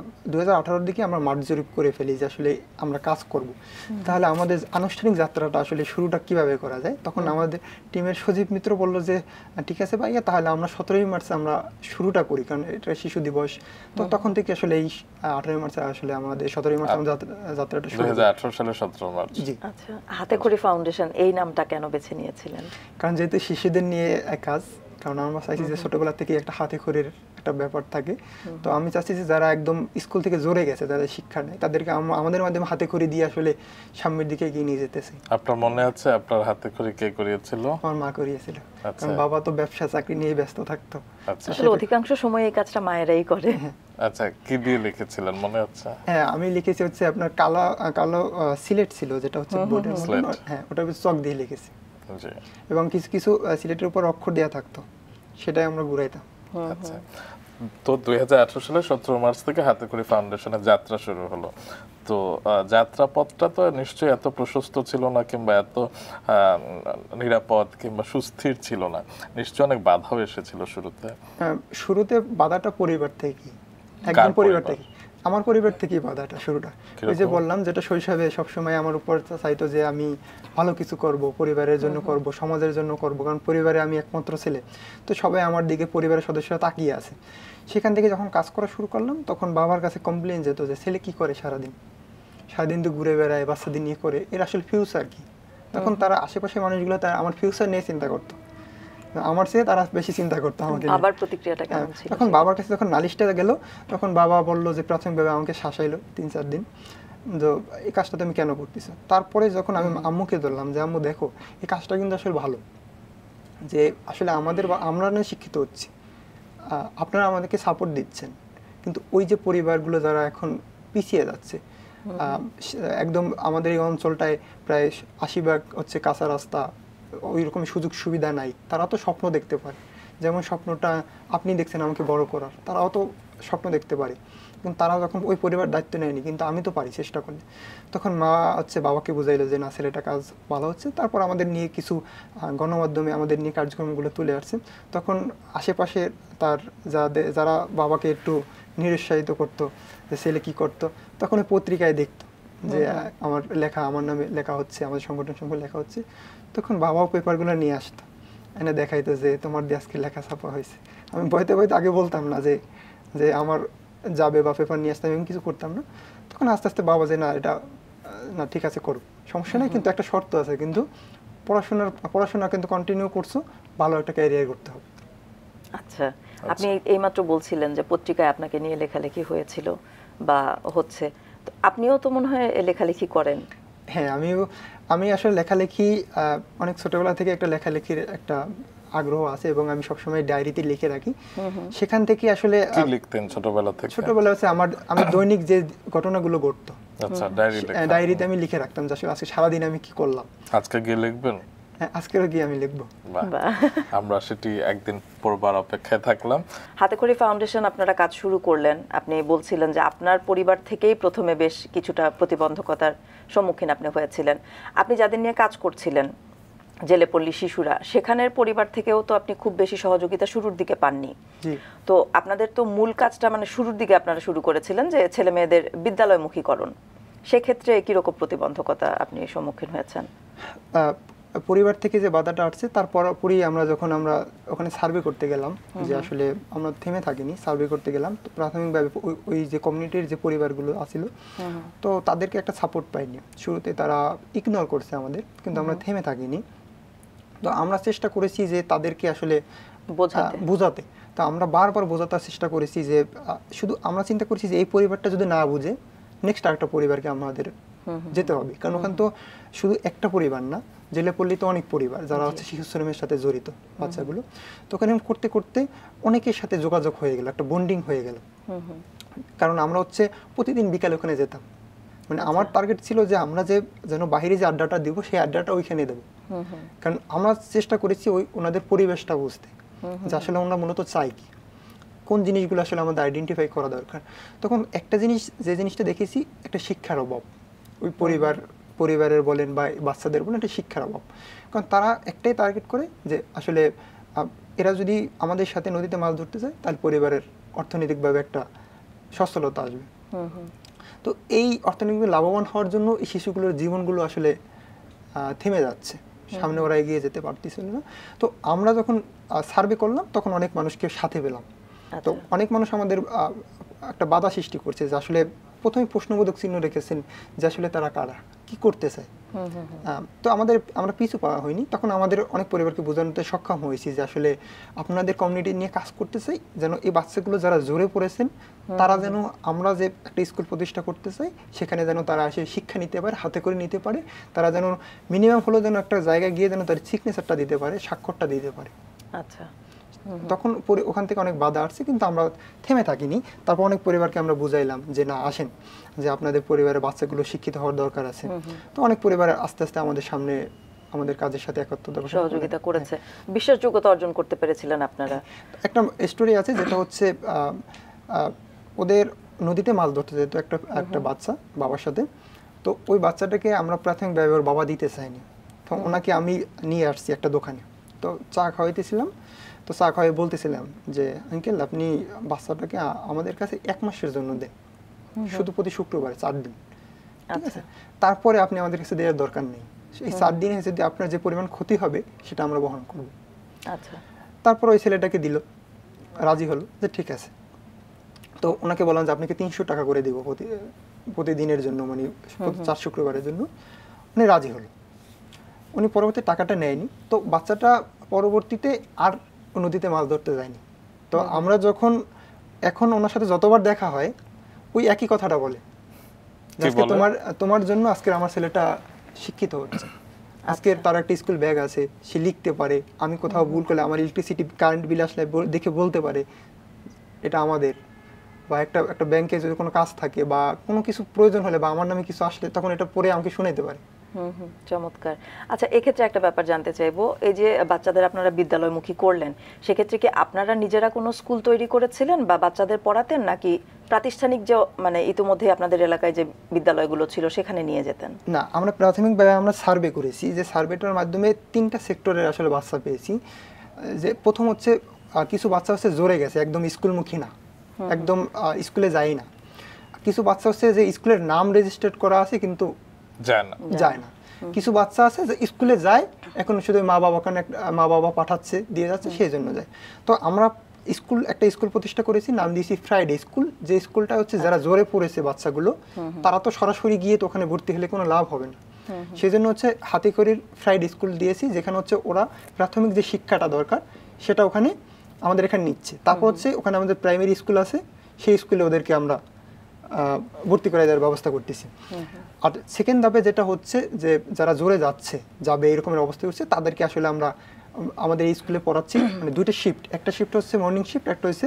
2018 দিকে আমরা মাঠ জরিপ করে ফেলি যে আসলে আমরা কাজ করব, তাহলে আমাদের আনুষ্ঠানিক যাত্রাটা আসলে শুরুটা কিভাবে করা যায়। তখন আমাদের টিমের সজীব মিত্র বলল যে ঠিক আছে ভাইয়া, তাহলে আমরা 17 মার্চ আমরা শুরুটা করি, কারণ এটা শিশু দিবস। তো তখন থেকে আসলে এই 18 মার্চ আসলে আমাদের 17 মার্চ আমাদের যাত্রাটা শুরু। 2018 সালের 17 মার্চ। জি। আচ্ছা, হাতে খড়ি ফাউন্ডেশন এই নামটা কেন বেছে নিয়েছিলেন? কারণ যেহেতু শিশুদের নিয়ে কাজ, কারণ আমরা চাইছি যে ছোটবেলা থেকে একটা হাতে খড়ির একটা ব্যাপার থাকে। তো আমি চাচ্ছি যে যারা একদম স্কুল থেকে জোরে গেছে, যাদের শিক্ষা নেই, তাদেরকে আমাদের মাধ্যমে হাতে খড়ি দিয়ে আসলে সামনের দিকে এগিয়ে নিয়ে যেতেছে। আপনার মনে আছে আপনার হাতে খড়ি কে করিয়েছিল? আমার মা করিয়েছিল, কারণ বাবা তো ব্যবসা চাকরি নিয়ে ব্যস্ত থাকতো। আসলে অধিকাংশ সময় এই কাজটা মায়েরাই করে। আচ্ছা, কি দিয়ে লিখেছিলেন মনে আছে? হ্যাঁ, আমি লিখেছি আপনার কালো সিলেট ছিল, যেটা বোর্ডের মতো। হ্যাঁ, ওটা চক দিয়ে লিখেছি। এবং কিছু কিছু সিলেটের উপর অক্ষর দেওয়া থাকতো, সেটাই আমরা ঘুরাইতাম। আচ্ছা, তো 2018 সালে 17 মার্চ থেকে হাতে খড়ি ফাউন্ডেশনের যাত্রা শুরু হলো। তো যাত্রাপথটা তো নিশ্চয়ই এত প্রশস্ত ছিল না, কিংবা এত নিরাপদ কিংবা সুস্থির ছিল না, নিশ্চয়ই অনেক বাধাও এসেছিল শুরুতে। শুরুতে বাধাটা পরিবার থেকে, একদম পরিবার থেকে, আমার পরিবার থেকেই বাধাটা শুরুটা। ওই যে বললাম, যেটা শৈশবে সবসময় আমার উপর চাইতো যে আমি ভালো কিছু করব, পরিবারের জন্য করব, সমাজের জন্য করব, কারণ পরিবারে আমি একমাত্র ছেলে। তো সবাই আমার দিকে, পরিবারের সদস্যরা তাকিয়ে আছে। সেখান থেকে যখন কাজ করা শুরু করলাম, তখন বাবার কাছে কমপ্লেন যেত যে ছেলে কি করে সারাদিন তো ঘুরে বেড়ায়, বাচ্চাদের নিয়ে করে, এর আসলে ফিউচার কি? তখন তারা আশেপাশের মানুষগুলো তারা আমার ফিউচার নিয়ে চিন্তা করতো, আমার চেয়ে তারা বেশি চিন্তা করতো আমাকে। আবার প্রতিক্রিয়াটা কেমন ছিল? তখন বাবার কাছে যখন নালিশটা গেল, তখন বাবা বলল যে প্রাথমিকভাবে আমাকে শাসাইলো 3-4 দিন, তো এই কাজটা তুমি কেন করতেছো। তারপরে যখন আমি আম্মুকে ধরলাম যে আম্মু দেখো, এই কাজটা কিন্তু আসলে ভালো, যে আসলে আমরা না শিক্ষিত হচ্ছি, আপনারা আমাদেরকে সাপোর্ট দিচ্ছেন, কিন্তু ওই যে পরিবারগুলো যারা এখন পিছিয়ে যাচ্ছে, একদম আমাদের এই অঞ্চলটায় প্রায় 80% হচ্ছে কাঁচা রাস্তা, ওই রকম সুযোগ সুবিধা নাই, তারা তো স্বপ্ন দেখতে পারে, যেমন স্বপ্নটা আপনি দেখছেন আমাকে বড় করার, তারাও তো স্বপ্ন দেখতে পারে, কিন্তু তারা যখন ওই পরিবার দায়িত্ব নেয়নি, কিন্তু আমি তো পারি চেষ্টা করলে। তখন মা বাবাকে বুঝাইলো যে না, ছেলেটা কাজ ভালো হচ্ছে। তারপর আমাদের নিয়ে কিছু গণমাধ্যমে আমাদের নিয়ে কার্যক্রমগুলো তুলে আসছে। তখন আশেপাশে তার যারা বাবাকে একটু নিরুৎসাহিত করতো যে ছেলে কি করতো, তখন ওই পত্রিকায় দেখতো যে আমার লেখা, আমার নামে লেখা হচ্ছে, আমাদের সংগঠন সম্পর্কে লেখা হচ্ছে। তখন বাবাও পেপারগুলো নিয়ে আসতো, এনে দেখাইতো যে তোমার দিয়ে আজকে লেখা ছাপা হয়েছে। আমি বইতে আগে বলতাম না যে আমার যাবে বা পেপার নিয়ে আসতে, আমি কিছু করতাম না। তখন আস্তে আস্তে বাবা যে না, এটা না ঠিক আছে করো, সমস্যা নেই, কিন্তু একটা শর্ত আছে, কিন্তু পড়াশোনা কিন্তু কন্টিনিউ করছো, ভালো একটা ক্যারিয়ার করতে হবে। আচ্ছা, আপনি এইমাত্র বলছিলেন যে পত্রিকায় আপনাকে নিয়ে লেখালেখি হয়েছিল বা হচ্ছে, তো আপনিও তো মনে হয় লেখালেখি করেন? হ্যাঁ, আমি আসলে লেখালেখি অনেক ছোটবেলা থেকে একটা লেখালেখির একটা আগ্রহ আছে, এবং আমি সবসময় ডায়েরিতে লিখে রাখি। সেখান থেকে আসলে কি লিখতেন ছোটবেলা থেকে? ছোটবেলা আছে আমি দৈনিক যে ঘটনাগুলো ঘটতো, আচ্ছা, ডায়েরিতে আমি লিখে রাখতাম যে আসলে আজকে সারাদিন আমি কি করলাম। আজকে গিয়ে লিখবেন? হ্যাঁ, আজকেও গিয়ে আমি লিখবো। আমরা সেটি একদিন পড়বার অপেক্ষায় থাকলাম। হাতে খড়ি ফাউন্ডেশন আপনারা কাজ শুরু করলেন, আপনি বলছিলেন যে আপনার পরিবার থেকেই প্রথমে বেশ কিছুটা প্রতিবন্ধকতার সম্মুখীন আপনি হয়েছিলেন। আপনি যাদের নিয়ে কাজ করছিলেন, জেলে পল্লী শিশুরা, সেখানের পরিবার থেকেও তো আপনি খুব বেশি সহযোগিতা শুরুর দিকে পাননি। তো আপনাদের তো মূল কাজটা মানে শুরুর দিকে আপনারা শুরু করেছিলেন যে ছেলে মেয়েদের বিদ্যালয়মুখীকরণ, সেক্ষেত্রে কিরকম প্রতিবন্ধকতা আপনি সম্মুখীন হয়েছেন? পরিবার থেকে যে বাধাটা আসছে তার পরপরই আমরা যখন আমরা ওখানে সার্ভে করতে গেলাম, যে আসলে আমরা থেমে থাকিনি, সার্ভে করতে গেলাম, তো প্রাথমিকভাবে ওই যে কমিউনিটির যে পরিবারগুলো আছিল তো তাদেরকে একটা সাপোর্ট পাইনি, শুরুতে তারা ইগনোর করছে আমাদের, কিন্তু আমরা থেমে থাকিনি। তো আমরা চেষ্টা করেছি যে তাদেরকে আসলে বোঝাতে, তো আমরা বারবার বোঝাতে চেষ্টা করেছি যে শুধু আমরা চিন্তা করছি যে এই পরিবারটা যদি না বুঝে নেক্সট আরেকটা পরিবারকে আমাদের যেতে হবে, কারণ ওখানে তো শুধু একটা পরিবার না, জেলে পল্লী তো অনেক পরিবার যারা হচ্ছে শিশু শ্রমের সাথে জড়িত বাচ্চাগুলো। তো ওখানে করতে করতে অনেকের সাথে যোগাযোগ হয়ে গেল, একটা বন্ডিং হয়ে গেল, কারণ আমরা হচ্ছে প্রতিদিন বিকালে ওখানে যেতাম। মানে আমার টার্গেট ছিল যে আমরা যে যেন বাইরে যে আড্ডাটা দিব সেই আড্ডাটা ওইখানে দেবো, কারণ আমরা চেষ্টা করেছি ওই ওনাদের পরিবেশটা বুঝতে, যে আসলে আমরা মূলত চাই কি, কোন জিনিসগুলো আসলে আমাদের আইডেন্টিফাই করা দরকার। তখন একটা জিনিস, যে জিনিসটা দেখেছি, একটা শিক্ষার অভাব, ওই পরিবারের বলেন বা বাচ্চাদের বলেন, একটা শিক্ষার অভাব। কারণ তারা একটাই টার্গেট করে যে আসলে এরা যদি আমাদের সাথে নদীতে মাছ ধরতে যায় তাহলে পরিবারের অর্থনৈতিকভাবে একটা সচ্ছলতা আসবে। তো এই অর্থনৈতিকভাবে লাভবান হওয়ার জন্য এই শিশুগুলোর জীবনগুলো আসলে থেমে যাচ্ছে, সামনে ওরা এগিয়ে যেতে পারতেছিল না। তো আমরা যখন সার্ভে করলাম তখন অনেক মানুষকে সাথে পেলাম। তো অনেক মানুষ আমাদের একটা বাধা সৃষ্টি করছে, যে আসলে প্রথমে প্রশ্নবোধক চিহ্ন রেখেছেন যে আসলে তারা কারা, কি করতে চায়। তো আমরা পিছু পাওয়া হয়নি, তখন আমাদের অনেক পরিবারকে বোঝানোতে সক্ষম হয়েছি যে আসলে আপনাদের কমিউনিটি নিয়ে কাজ করতে চাই, যেন এই বাচ্চাগুলো যারা জোরে পড়েছেন তারা যেন, আমরা যে একটা স্কুল প্রতিষ্ঠা করতে চাই সেখানে যেন তারা এসে শিক্ষা নিতে পারে, হাতে করে নিতে পারে, তারা যেন মিনিমাম হলো যেন একটা জায়গায় গিয়ে যেন তার সিগনেচারটা দিতে পারে, স্বাক্ষরটা দিতে পারে। আচ্ছা, তখন ওখান থেকে অনেক বাধা আসছে, কিন্তু আমরা থেমে থাকিনি। তারপর অনেক পরিবারকে আমরা বুঝাইলাম যে না, আসেন, যে আপনাদের পরিবারের বাচ্চাগুলো শিক্ষিত হওয়ার দরকার আছে। তো অনেক পরিবার আস্তে আস্তে আমাদের সামনে আমাদের কাজের সাথে সহযোগিতা করেছে, বিশ্বাসযোগ্যতা অর্জন করতে পেরেছিলেন আপনারা। একটা স্টোরি আছে যেটা হচ্ছে ওদের নদীতে মাছ ধরতে যেত একটা বাচ্চা বাবার সাথে। তো ওই বাচ্চাটাকে আমরা প্রাথমিকভাবে ওর বাবা দিতে চাইনি, তো ওনাকে আমি নিয়ে আসছি একটা দোকানে, তো চা খাওয়াইতেছিলাম। তো চা খাওয়াই বলতেছিলাম যে আঙ্কেল, আপনি বাচ্চাটাকে আমাদের কাছে 1 মাসের জন্য দেন, শুধু প্রতি শুক্রবার 4 দিন, ঠিক আছে? তারপরে আপনি আমাদের কাছে দেওয়ার দরকার নেই, এই 4 দিনে যদি আপনার যে পরিমাণ ক্ষতি হবে সেটা আমরা বহন করব। আচ্ছা, তারপর ওই ছেলেটাকে দিল, রাজি হলো যে ঠিক আছে। তো ওনাকে বললাম যে আপনাকে 300 টাকা করে দিব প্রতিদিনের জন্য, মানে 4 শুক্রবারের জন্য। উনি রাজি হলো। উনি পরবর্তী টাকাটা নেয়নি। তো বাচ্চাটা পরবর্তীতে আর নদীতে মাছ ধরতে যায়নি। তো আমরা যখন এখন ওনার সাথে যতবার দেখা হয় ওই একই কথাটা বলে, আজকে তোমার জন্য আজকে আমার ছেলেটা শিক্ষিত হচ্ছে, আজকের তার একটা স্কুল ব্যাগ আছে, সে লিখতে পারে, আমি কোথাও ভুল করলে আমার ইলেকট্রিসিটি কারেন্ট বিল আসলে দেখে বলতে পারে এটা আমাদের, বা একটা ব্যাংকে যদি কোনো কাজ থাকে বা কোনো কিছু প্রয়োজন হলে বা আমার নামে কিছু আসলে তখন এটা পড়ে আমাকে শোনাতে পারে। চমৎকার। আচ্ছা, এক্ষেত্রে একটা ব্যাপার জানতে চাইবো, এই যে বাচ্চাদের আপনারা বিদ্যালয়মুখী করলেন, সেক্ষেত্রে কি আপনারা নিজেরা কোনো স্কুল তৈরি করেছিলেন বা বাচ্চাদের পড়াতেন, নাকি প্রাতিষ্ঠানিক যে মানে ইতিমধ্যে আপনাদের এলাকায় যে বিদ্যালয়গুলো ছিল সেখানে নিয়ে যেতেন? না, আমরা প্রাথমিকভাবে আমরা সার্ভে করেছি, যে সার্ভেটার মাধ্যমে 3টা সেক্টরের আসলে বাচ্চা পেয়েছি। যে প্রথম হচ্ছে কিছু বাচ্চা হচ্ছে জোরে গেছে, একদম স্কুলমুখী না, একদম স্কুলে যায় না। কিছু বাচ্চা হচ্ছে যে স্কুলের নাম রেজিস্টার্ড করা আছে কিন্তু যায় না। কিছু বাচ্চা আছে যে স্কুলে যায়, এখন শুধু মা বাবা পাঠাচ্ছে, দিয়ে যাচ্ছে, সেই জন্য যায়। তো আমরা একটা স্কুল প্রতিষ্ঠা করেছি, নাম দিয়েছি ফ্রাইডে স্কুল। যে স্কুলটা হচ্ছে যারা জোরে পড়েছে বাচ্চাগুলো, তারা তো সরাসরি গিয়ে তো ওখানে ভর্তি হলে কোনো লাভ হবে না, সেই জন্য হচ্ছে হাতিখড়ির ফ্রাইডে স্কুল দিয়েছি, যেখানে হচ্ছে ওরা প্রাথমিক যে শিক্ষাটা দরকার সেটা ওখানে আমাদের এখানে নিচ্ছে। তারপর হচ্ছে ওখানে আমাদের প্রাইমারি স্কুল আছে, সেই স্কুলে ওদেরকে আমরা ভর্তি করে দেওয়ার ব্যবস্থা করতেছি। আর সেকেন্ড ধাপে যেটা হচ্ছে যে যারা জোরে যাবে এরকমের অবস্থা হচ্ছে, তাদেরকে আসলে আমরা আমাদের এই স্কুলে পড়াচ্ছি, মানে 2টা শিফট, একটা শিফট হচ্ছে মর্নিং শিফট, একটা হচ্ছে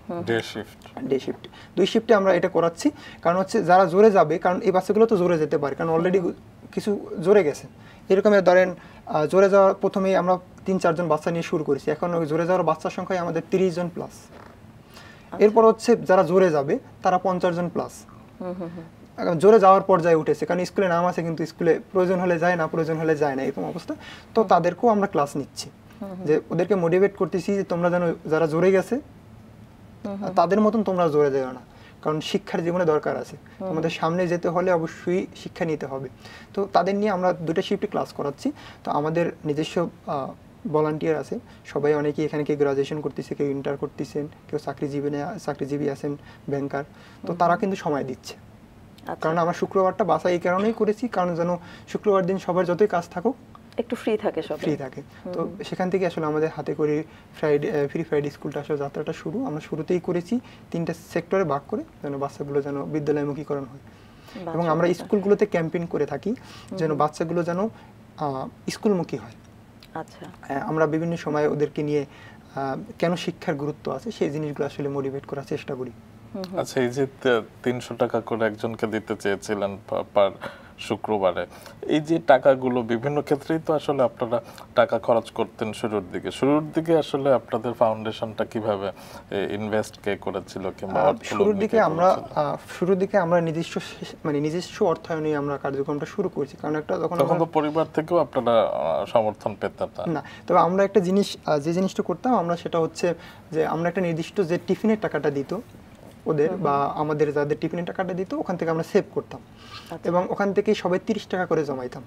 ডে শিফট। 2 শিফটে আমরা এটা করাচ্ছি, কারণ হচ্ছে যারা জোরে যাবে, কারণ এই বাচ্চাগুলো তো জোরে যেতে পারে, কারণ অলরেডি কিছু জোরে গেছে। এরকমের ধরেন জোরে যাওয়ার প্রথমেই আমরা 3-4 জন বাচ্চা নিয়ে শুরু করেছি, এখন ওই জোরে যাওয়ার বাচ্চার সংখ্যায় আমাদের 30 জন প্লাস। এরপর হচ্ছে যারা জোরে যাবে তারা 50 জন প্লাস জোরে যাওয়ার পর্যায়ে উঠেছে, কারণ স্কুলে নাম আছে কিন্তু স্কুলে প্রয়োজন হলে যায় না, প্রয়োজন হলে যায় না, এরকম অবস্থা। তো তাদেরকেও আমরা ক্লাস নিচ্ছি, যে ওদেরকে মোটিভেট করতেছি যে তোমরা যেন যারা জোরে গেছে তাদের মতন তোমরা জোরে যাও না, কারণ শিক্ষার জীবনে দরকার আছে, আমাদের সামনে যেতে হলে অবশ্যই শিক্ষা নিতে হবে। তো তাদের নিয়ে আমরা 2টা শিফটে ক্লাস করাচ্ছি। তো আমাদের নিজস্ব ভলান্টিয়ার আছে, সবাই অনেকেই এখানে কেউ গ্রাজুয়েশন করতেছে, কেউ ইন্টার করতেছেন, কেউ চাকরিজীবী আছেন, ব্যাংকার। তো তারা কিন্তু সময় দিচ্ছে, কারণ আমরা শুক্রবারটা বাসা এই কারণেই করেছি, কারণ যেন শুক্রবার দিন সবার যতই কাজ থাকুক একটু ফ্রি থাকে, সব ফ্রি থাকে। তো সেখান থেকে আসলে আমাদের হাতে করে ফ্রি ফ্রাইডে স্কুলটা আসলে যাত্রাটা শুরু আমরা শুরুতেই করেছি 3টা সেক্টরে ভাগ করে, যেন বাচ্চাগুলো যেন বিদ্যালয়মুখীকরণ হয়। এবং আমরা স্কুলগুলোতে ক্যাম্পেইন করে থাকি যেন বাচ্চাগুলো যেন স্কুলমুখী হয়। আচ্ছা, আমরা বিভিন্ন সময় ওদেরকে নিয়ে কেন শিক্ষার গুরুত্ব আছে সেই জিনিসগুলো আসলে মোটিভেট করার চেষ্টা করি। আচ্ছা, এই যে 300 টাকা করে একজনকে দিতে চেয়েছিলেন পার শুক্রবারে, এই যে টাকাগুলো বিভিন্ন ক্ষেত্রেই তো আসলে আপনারা টাকা খরচ করতেন শুরুর দিকে আসলে আপনাদের ফাউন্ডেশনটা কিভাবে ইনভেস্ট কে করেছিল কিংবা শুরুর দিকে আমরা নিজস্ব অর্থায়নে আমরা কার্যক্রমটা শুরু করেছি, কারণ একটা তখন তো পরিবার থেকেও আপনারা সমর্থন পেতেন না। তবে আমরা একটা যে জিনিসটা করতাম আমরা, সেটা হচ্ছে যে আমরা একটা নির্দিষ্ট যে টিফিনের টাকাটা দিত ওদের বা আমাদের যাদের টিফিনের টাকাটা দিত ওখান থেকে আমরা সেভ করতাম, এবং ওখান থেকেই সবাই 30 টাকা করে জমাইতাম।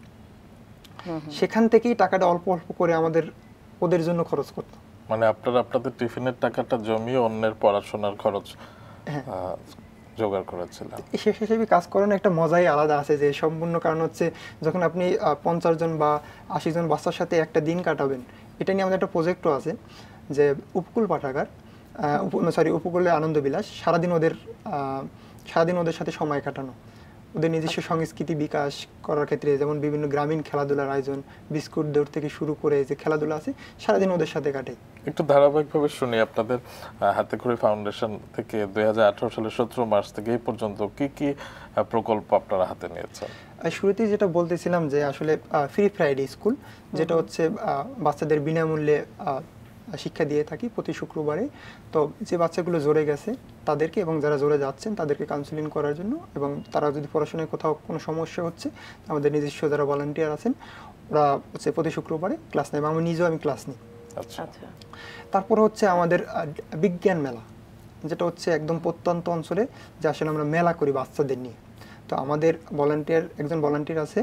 সেখান থেকেই টাকাটা অল্প অল্প করে ওদের জন্য খরচ করতাম। মানে আপনারা আপনাদের টিফিনের টাকাটা জমিয়ে অন্যের পড়াশোনার খরচ জোগাড় করেছিলেন। শেষ হিসেবে কাজ করানোর একটা মজাই আলাদা আছে, যে সম্পূর্ণ কারণ হচ্ছে যখন আপনি 50 জন বা 80 জন বাচ্চার সাথে একটা দিন কাটাবেন, এটা নিয়ে আমাদের একটা প্রজেক্টও আছে যে উপকূল পাঠাগার, উপকূলে আনন্দ বিলাস, সারাদিন ওদের সাথে সময় কাটানো, ওদের নিজস্ব সংস্কৃতি বিকাশ করার ক্ষেত্রে, যেমন বিভিন্ন গ্রামীণ খেলাধুলার আয়োজন, বিস্কুট দৌড় থেকে শুরু করে যে খেলাধুলা আছে সারাদিন ওদের সাথে কাটে। একটু ধারাবাহিকভাবে শুনি আপনাদের হাতে খড়ি ফাউন্ডেশন থেকে 2018 সালের 17 মার্চ থেকে এই পর্যন্ত কি কি প্রকল্প আপনারা হাতে নিয়েছেন? শুরুতেই যেটা বলতেছিলাম যে আসলে ফ্রি ফ্রাইডে স্কুল, যেটা হচ্ছে বাচ্চাদের বিনামূল্যে শিক্ষা দিয়ে থাকি প্রতি শুক্রবারে। তো যে বাচ্চাগুলো জোরে গেছে তাদেরকে এবং যারা জোরে যাচ্ছেন তাদেরকে কাউন্সিলিং করার জন্য, এবং তারা যদি পড়াশোনায় কোথাও কোনো সমস্যা হচ্ছে আমাদের নিজস্ব যারা ভলান্টিয়ার আছেন ওরা হচ্ছে প্রতি শুক্রবারে ক্লাস নেয়, আমি ক্লাস নিই। আচ্ছা, তারপরে হচ্ছে আমাদের বিজ্ঞান মেলা, যেটা হচ্ছে একদম প্রত্যন্ত অঞ্চলে যে আসলে আমরা মেলা করি বাচ্চাদের নিয়ে। তো আমাদের একজন ভলান্টিয়ার আছে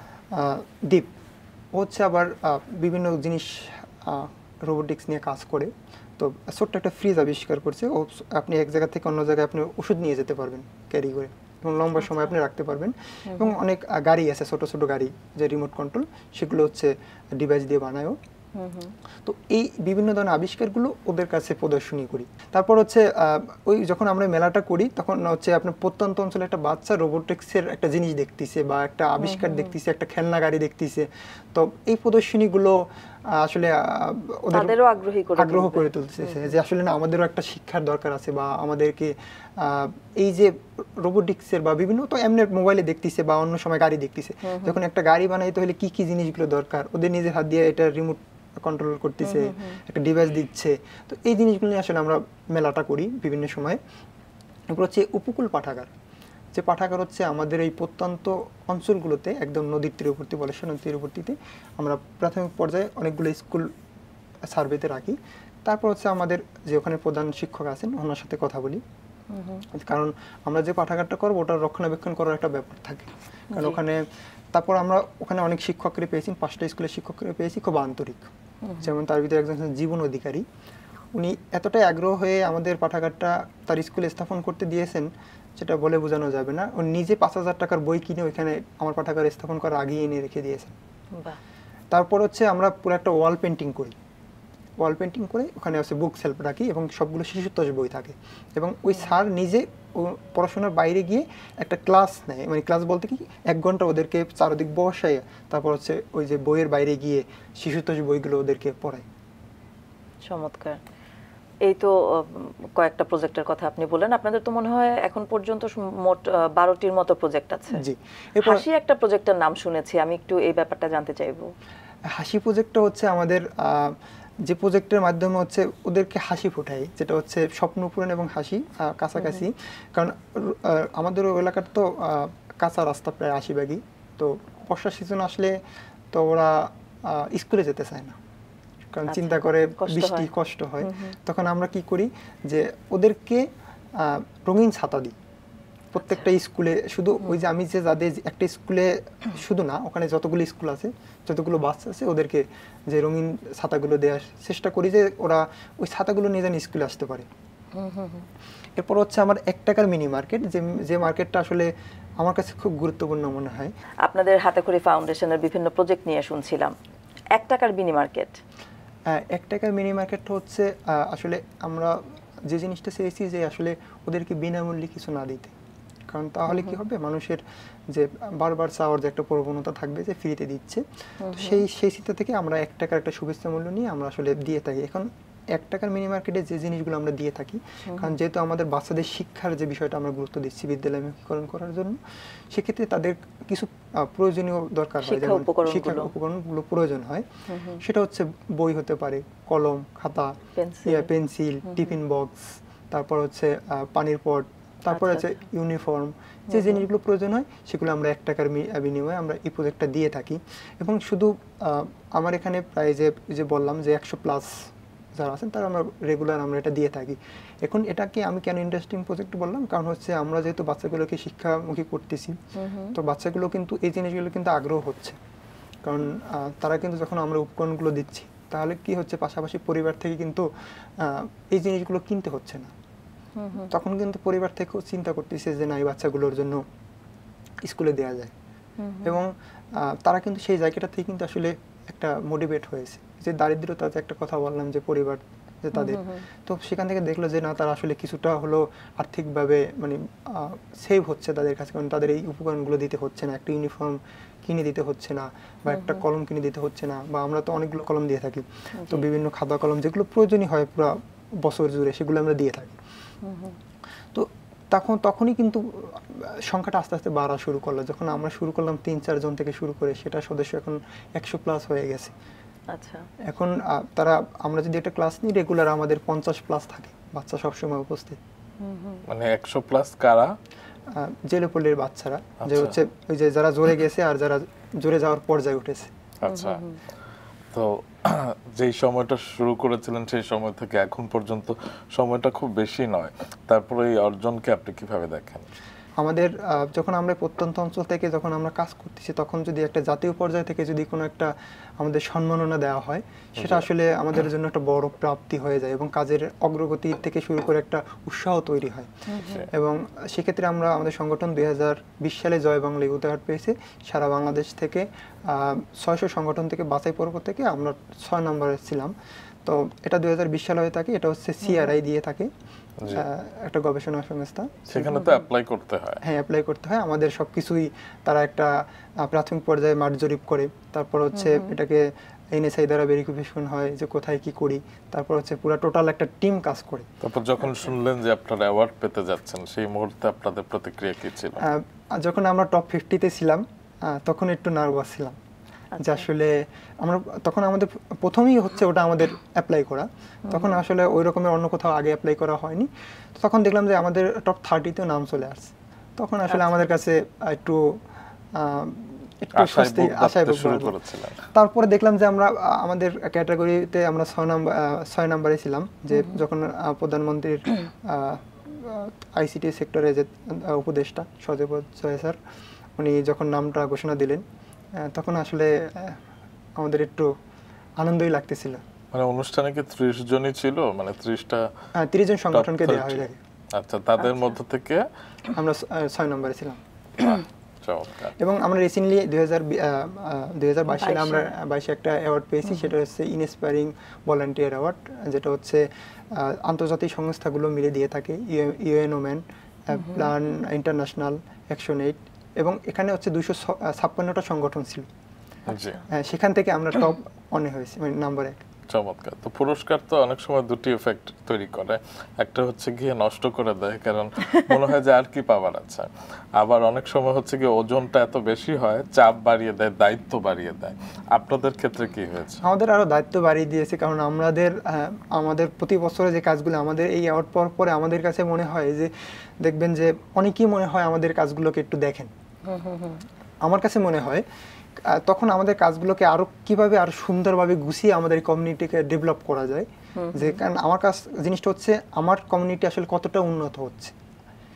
দীপ, ও হচ্ছে আবার বিভিন্ন জিনিস রোবোটিক্স নিয়ে কাজ করে। তো ছোট্ট একটা ফ্রিজ আবিষ্কার করছে ও, আপনি এক জায়গা থেকে অন্য জায়গায় আপনি ওষুধ নিয়ে যেতে পারবেন ক্যারি করে, এবং লম্বা সময় আপনি রাখতে পারবেন। এবং অনেক গাড়ি আছে, ছোট ছোট গাড়ি যে রিমোট কন্ট্রোল, সেগুলো হচ্ছে ডিভাইস দিয়ে বানায়ও। তো এই বিভিন্ন ধরনের আবিষ্কারগুলো ওদের কাছে প্রদর্শনী করি। তারপর হচ্ছে ওই যখন আমরা মেলাটা করি তখন হচ্ছে আপনার প্রত্যন্ত অঞ্চলে একটা বাচ্চা রোবোটিক্সের একটা জিনিস দেখতেছে বা একটা আবিষ্কার দেখতেছে, একটা খেলনা গাড়ি দেখতেছে। তো এই প্রদর্শনীগুলো আসলে ওদের আগ্রহ করে তুলতেছে যে আসলে না আমাদেরও একটা শিক্ষার দরকার আছে, বা আমাদেরকে এই যে রোবোটিক্সের বা বিভিন্ন তো এমনি মোবাইলে দেখতেছে বা অন্য সময় গাড়ি দেখতেছে, যখন একটা গাড়ি বানাইতে হলে কি কি জিনিসগুলো দরকার, ওদের নিজের হাত দিয়ে এটা রিমোট কন্ট্রোল করতেছে, একটা ডিভাইস দিচ্ছে। তো এই জিনিসগুলো নিয়ে আসলে আমরা মেলাটা করি বিভিন্ন সময়। এরপর হচ্ছে উপকূল পাঠাগার, যে পাঠাগার হচ্ছে আমাদের এই প্রত্যন্ত অঞ্চলগুলোতে একদম নদীর তীরবর্তী, বলেশ্বর নদীর তীরবর্তীতে আমরা প্রাথমিক পর্যায়ে অনেকগুলো স্কুল সার্ভেতে রাখি। তারপর হচ্ছে আমাদের যে ওখানে প্রধান শিক্ষক আছেন ওনার সাথে কথা বলি, কারণ আমরা যে পাঠাগারটা করবো ওটার রক্ষণাবেক্ষণ করার একটা ব্যাপার থাকে। কারণ তারপর আমরা ওখানে অনেক শিক্ষককে পেয়েছি, 5টা স্কুলের শিক্ষককে পেয়েছি খুব আন্তরিক। যেমন তার ভিতরে একজন জীবন অধিকারী, উনি এতটাই আগ্রহ হয়ে আমাদের পাঠাগারটা তার স্কুলে স্থাপন করতে দিয়েছেন যেটা বলে বোঝানো যাবে না। ও নিজে 5,000 টাকার বই কিনে ওইখানে আমার পাঠাগারে স্থাপন করার আগেই এনে রেখে দিয়েছেন। তারপর হচ্ছে আমরা পুরো একটা ওয়াল পেন্টিং করি, ওয়াল পেন্টিং করে ওখানে হচ্ছে বুক সেলফ রাখি এবং সবগুলো শিশুতোষ বই থাকে। এবং ওই স্যার নিজে পড়াশোনার বাইরে গিয়ে একটা ক্লাস নেয়, মানে ক্লাস বলতে কি 1 ঘন্টা ওদেরকে চারদিক বসায়, তারপর হচ্ছে ওই যে বইয়ের বাইরে গিয়ে শিশুতোষ বইগুলো ওদেরকে পড়ায়। চমৎকার। এই তো কয়েকটা প্রজেক্টের কথা আপনি বললেন, আপনাদের তো মনে হয় এখন পর্যন্ত মোট 12টির মতো প্রজেক্ট আছে। জি, হাসি একটা প্রজেক্টের নাম শুনেছি, আমি একটু এই ব্যাপারটা জানতে চাইবো। হাসি প্রজেক্টটা হচ্ছে আমাদের যে প্রজেক্টের মাধ্যমে হচ্ছে ওদেরকে হাসি ফোটাই, যেটা হচ্ছে স্বপ্ন পূরণ এবং হাসি কাছাকাছি। কারণ আমাদের এলাকার তো কাঁচা রাস্তা প্রায় 80 ভাগই, তো বর্ষার সিজন আসলে তো ওরা স্কুলে যেতে চায় না, কারণ চিন্তা করে বৃষ্টি কষ্ট হয়। তখন আমরা কি করি যে ওদেরকে রঙিন ছাতা দিই, প্রত্যেকটা স্কুলে শুধু ওই যে আমি যে যাদের একটা স্কুলে শুধু না, ওখানে যতগুলো স্কুল আছে, যতগুলো বাচ্চা আছে, ওদেরকে যে রঙিন ছাতাগুলো দেওয়ার চেষ্টা করি যে ওরা ওই ছাতাগুলো নিয়ে যেন স্কুলে আসতে পারে। এরপর হচ্ছে আমার 1 টাকার মিনি মার্কেট, যে মার্কেটটা আসলে আমার কাছে খুব গুরুত্বপূর্ণ মনে হয়। আপনাদের হাতেখড়ি ফাউন্ডেশনের বিভিন্ন প্রজেক্ট নিয়ে শুনছিলাম, 1 টাকার মিনি মার্কেট। 1 টাকার মিনি মার্কেটটা হচ্ছে আসলে আমরা যে জিনিসটা চেয়েছি যে আসলে ওদেরকে বিনামূল্যে কিছু না দিতে, কারণ তাহলে কি হবে, মানুষের যে বারবার চাওয়ার যে একটা প্রবণতা থাকবে যে ফ্রিতে দিচ্ছে, সেই চিন্তা থেকে আমরা 1 টাকার একটা শুভেচ্ছা মূল্য নিয়ে আমরা আসলে দিয়ে থাকি। এখন 1 টাকার মিনি মার্কেটে যে জিনিসগুলো আমরা দিয়ে থাকি, কারণ যেহেতু আমাদের বাচ্চাদের শিক্ষার যে বিষয়টা আমরা গুরুত্ব দিচ্ছি বিদ্যালয়মুখীকরণ করার জন্য, সেক্ষেত্রে তাদের কিছু প্রয়োজনীয় দরকার হয়, যেমন শিক্ষা উপকরণগুলো প্রয়োজন হয়। সেটা হচ্ছে বই হতে পারে, কলম, খাতা, পেন্সিল, টিফিন বক্স, তারপর হচ্ছে পানির পট, তারপর হচ্ছে ইউনিফর্ম, যে জিনিসগুলো প্রয়োজন হয় সেগুলো আমরা 1 টাকার বিনিময়ে আমরা এই প্রজেক্টটা দিয়ে থাকি। এবং শুধু আমার এখানে প্রায় যে বললাম যে 100+ যারা আছেন তারা আমরা রেগুলার আমরা এটা দিয়ে থাকি। এখন এটাকে আমি কেন ইন্টারেস্টিং প্রজেক্ট বললাম, কারণ হচ্ছে আমরা যেহেতু বাচ্চাগুলোকে শিক্ষামুখী করতেছি, তো বাচ্চাগুলো কিন্তু এই জিনিসগুলো কিন্তু আগ্রহ হচ্ছে, কারণ তারা কিন্তু যখন আমরা উপকরণগুলো দিচ্ছি, তাহলে কি হচ্ছে, পাশাপাশি পরিবার থেকে কিন্তু এই জিনিসগুলো কিনতে হচ্ছে না। তখন কিন্তু পরিবার থেকেও চিন্তা করতেছে যে না, এই বাচ্চাগুলোর জন্য স্কুলে দেওয়া যায়। এবং তারা কিন্তু সেই জায়গাটা থেকে কিন্তু আসলে একটা মোটিভেট হয়েছে, যে দারিদ্রতা যে একটা কথা বললাম যে পরিবার যে তাদের, তো সেখান থেকে দেখলো যে না, তারা আসলে কিছুটা হলো আর্থিকভাবে মানে সেভ হচ্ছে তাদের কাছে, কারণ তাদের এই উপকরণগুলো দিতে হচ্ছে না, একটা ইউনিফর্ম কিনে দিতে হচ্ছে না, বা একটা কলম কিনে দিতে হচ্ছে না, বা আমরা তো অনেকগুলো কলম দিয়ে থাকি, তো বিভিন্ন খাতা কলম যেগুলো প্রয়োজনীয় হয় পুরো বছর জুড়ে, সেগুলো আমরা দিয়ে থাকি। তো তখনই কিন্তু সংখ্যাটা আস্তে আস্তে বাড়া শুরু করলো। যখন আমরা শুরু করলাম 3-4 জন থেকে শুরু করে, সেটা সদস্য এখন 100+ হয়ে গেছে। আচ্ছা, এখন তারা, আমরা যদি একটা ক্লাস নিই রেগুলার, আমাদের 50+ থাকে বাচ্চা সবসময় উপস্থিত। মানে 100+ কারা? জেলেপল্লির বাচ্চারা, যে হচ্ছে ওই যে যারা জোরে গেছে আর যারা জোরে যাওয়ার পর্যায়ে উঠেছে। আচ্ছা, তো যেই সময়টা শুরু করেছিলেন সেই সময় থেকে এখন পর্যন্ত সময়টা খুব বেশি নয়, তারপরে এই অর্জনকে আপনি কিভাবে দেখেন? আমাদের যখন আমরা প্রত্যন্ত অঞ্চল থেকে যখন আমরা কাজ করতেছি, তখন যদি একটা জাতীয় পর্যায় থেকে যদি কোনো একটা আমাদের সম্মাননা দেওয়া হয়, সেটা আসলে আমাদের জন্য একটা বড় প্রাপ্তি হয়ে যায়, এবং কাজের অগ্রগতি থেকে শুরু করে একটা উৎসাহ তৈরি হয়। এবং সেক্ষেত্রে আমরা আমাদের সংগঠন 2020 সালে জয় বাংলা ইউথ অ্যাওয়ার্ড পেয়েছে। সারা বাংলাদেশ থেকে 600 সংগঠন থেকে বাছাই পর্ব থেকে আমরা 6 নম্বরে ছিলাম। তো এটা 2020 সালে হয়ে থাকে, এটা হচ্ছে সিআরআই দিয়ে থাকে, একটা গবেষণা সংস্থা, সেখানে তো অ্যাপ্লাই করতে হয়। হ্যাঁ, অ্যাপ্লাই করতে হয়। আমাদের সবকিছুই তারা একটা প্রাথমিক পর্যায়ে মাঠ জরিপ করে, তারপর হচ্ছে এটাকে এনএসআই দ্বারা ভেরিফিকেশন হয় যে কোথায় কি করি, তারপর হচ্ছে পুরো টোটাল একটা টিম কাজ করে। তারপর যখন শুনলেন যে আপনারা অ্যাওয়ার্ড পেতে যাচ্ছেন, সেই মুহূর্তে আপনাদের প্রতিক্রিয়া কি ছিল? যখন আমরা টপ 50-তে ছিলাম, তখন একটু নার্ভাস ছিলাম, যে আসলে আমরা তখন আমাদের প্রথমেই হচ্ছে ওটা আমাদের অ্যাপ্লাই করা, তখন আসলে ওই রকমের অন্য কোথাও আগে অ্যাপ্লাই করা হয়নি। তো তখন দেখলাম যে আমাদের টপ 30-তেও নাম চলে আসছে, তখন আসলে আমাদের কাছে একটু আশায় শুরু করেছিলাম। তারপরে দেখলাম যে আমরা আমাদের ক্যাটাগরিতে আমরা 6 নম্বরে ছিলাম, যে যখন প্রধানমন্ত্রীর আইসিটি সেক্টরে যে উপদেষ্টা সজীব স্যার, উনি যখন নামটা ঘোষণা দিলেন, তখন আসলে আমাদের একটু আনন্দই লাগতেছিল। মানে অনুষ্ঠানে কি 30 জনই ছিল, মানে 30 জন সংগঠনকে দেওয়া হয়ে থাকে। আচ্ছা, তাদের মধ্য থেকে আমরা 6 নম্বরে ছিলাম। চমৎকার। এবং আমরা রিসেন্টলি 2022 সালে আমরা 22 একটা অ্যাওয়ার্ড পেয়েছি, সেটা হচ্ছে ইনস্পায়ারিং ভলান্টিয়ার অ্যাওয়ার্ড, যেটা হচ্ছে আন্তর্জাতিক সংস্থাগুলো মিলে দিয়ে থাকে, UN women, plan international, action aid, এবং এখানে হচ্ছে 256টা সংগঠন ছিল। সেখান থেকে আমরা টপ 1 হয়েছি, মানে নাম্বার 1। চমৎকার। তো পুরস্কার তো অনেক সময় দুটি এফেক্ট তৈরি করে, একটা হচ্ছে গিয়ে নষ্ট করে দেয়, কারণ মনে হয় যে আর কি পাওয়ার আছে, আবার অনেক সময় হচ্ছে গিয়ে ওজনটা এত বেশি হয়, চাপ বাড়িয়ে দেয়, দায়িত্ব বাড়িয়ে দেয়। আপনাদের ক্ষেত্রে কি হয়েছে? আমাদের আরো দায়িত্ব বাড়িয়ে দিয়েছে, কারণ আমাদের প্রতি বছরে যে কাজগুলো আমাদের এই অ্যাওয়ার্ড পাওয়ার পরে আমাদের কাছে মনে হয় যে, দেখবেন যে অনেকেই মনে হয় আমাদের কাজগুলোকে একটু দেখেন। আমার কাছে মনে হয় তখন আমাদের কাজগুলোকে আরো কিভাবে আরো সুন্দরভাবে গুছিয়ে আমাদের কমিউনিটিকে ডেভেলপ করা যায়, যে কারণ আমার কাজ জিনিসটা হচ্ছে আমার কমিউনিটি আসলে কতটা উন্নত হচ্ছে।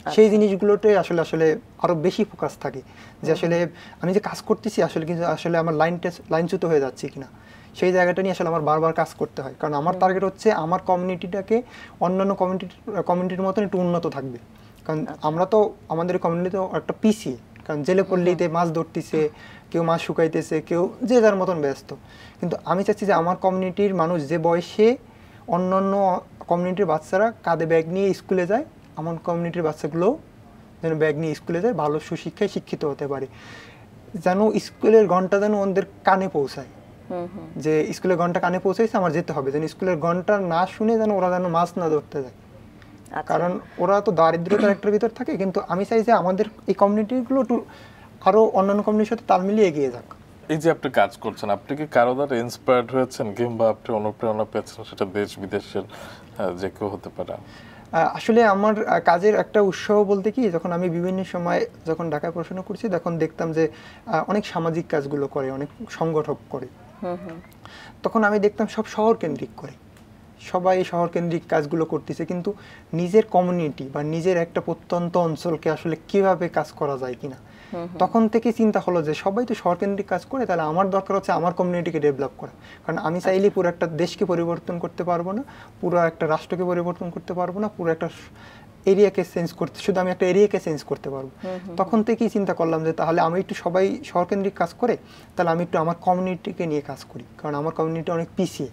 সেই জিনিসগুলোতে আসলে আসলে আরো বেশি ফোকাস থাকে যে আসলে আমি যে কাজ করতেছি আসলে কিন্তু আসলে আমার লাইনচ্যুত হয়ে যাচ্ছে কিনা, সেই জায়গাটা নিয়ে আসলে আমার বারবার কাজ করতে হয়। কারণ আমার টার্গেট হচ্ছে আমার কমিউনিটিটাকে অন্যান্য কমিউনিটির মতন একটু উন্নত থাকবে। কারণ আমরা তো আমাদের কমিউনিটি তো একটা পিছিয়ে, কারণ জেলে পল্লীতে মাছ ধরতেছে, কেউ মাছ শুকাইতেছে, কেউ যে যার মতন ব্যস্ত। কিন্তু আমি চাচ্ছি যে আমার কমিউনিটির মানুষ যে বয়সে অন্যান্য কমিউনিটির বাচ্চারা কাঁধে ব্যাগ নিয়ে স্কুলে যায়, আমার কমিউনিটির বাচ্চাগুলোও যেন ব্যাগ নিয়ে স্কুলে যায়, ভালো সুশিক্ষায় শিক্ষিত হতে পারে, যেন স্কুলের ঘন্টা যেন ওদের কানে পৌঁছায়, যে স্কুলের ঘন্টা কানে পৌঁছাইছে আমার যেতে হবে, যেন স্কুলের ঘন্টা না শুনে যেন ওরা যেন মাছ না ধরতে যায়। কারণ ওরা তো দারিদ্রতার একটা ভিতর থাকে, কিন্তু আমি চাই যে আমাদের এই কমিউনিটিগুলো একটু আরো অন্যান্য কমিউনিটির সাথে তাল মিলিয়ে এগিয়ে যাক। এই যে আপনি কাজ করছেন, আপনি কি কারো দ্বারা ইন্সপায়ার্ড হয়েছেন কিংবা আপনি অনুপ্রেরণা পেয়েছেন, সেটা দেশ বিদেশের যে কেউ হতে পারে? আসলে আমার কাজের একটা উৎসাহ বলতে কি, যখন আমি বিভিন্ন সময় যখন ঢাকায় পড়াশোনা করছি তখন দেখতাম যে অনেক সামাজিক কাজগুলো করে, অনেক সংগঠক করে, তখন আমি দেখতাম সব শহর কেন্দ্রিক করে, সবাই শহর কেন্দ্রিক কাজগুলো করতেছে, কিন্তু নিজের কমিউনিটি বা নিজের একটা প্রত্যন্ত অঞ্চলকে আসলে কিভাবে কাজ করা যায় কিনা। তখন থেকে চিন্তা হলো যে সবাই তো শহর কেন্দ্রিক কাজ করে, তাহলে আমার দরকার হচ্ছে আমার কমিউনিটিকে ডেভেলপ করা। কারণ আমি চাইলে পুরো একটা দেশকে পরিবর্তন করতে পারবো না, পুরো একটা রাষ্ট্রকে পরিবর্তন করতে পারবো না, পুরো একটা এরিয়াকে চেঞ্জ করতে, শুধু আমি একটা এরিয়াকে চেঞ্জ করতে পারবো। তখন থেকেই চিন্তা করলাম যে তাহলে আমি একটু সবাই শহর কেন্দ্রিক কাজ করে, তাহলে আমি একটু আমার কমিউনিটিকে নিয়ে কাজ করি, কারণ আমার কমিউনিটি অনেক পিছিয়ে।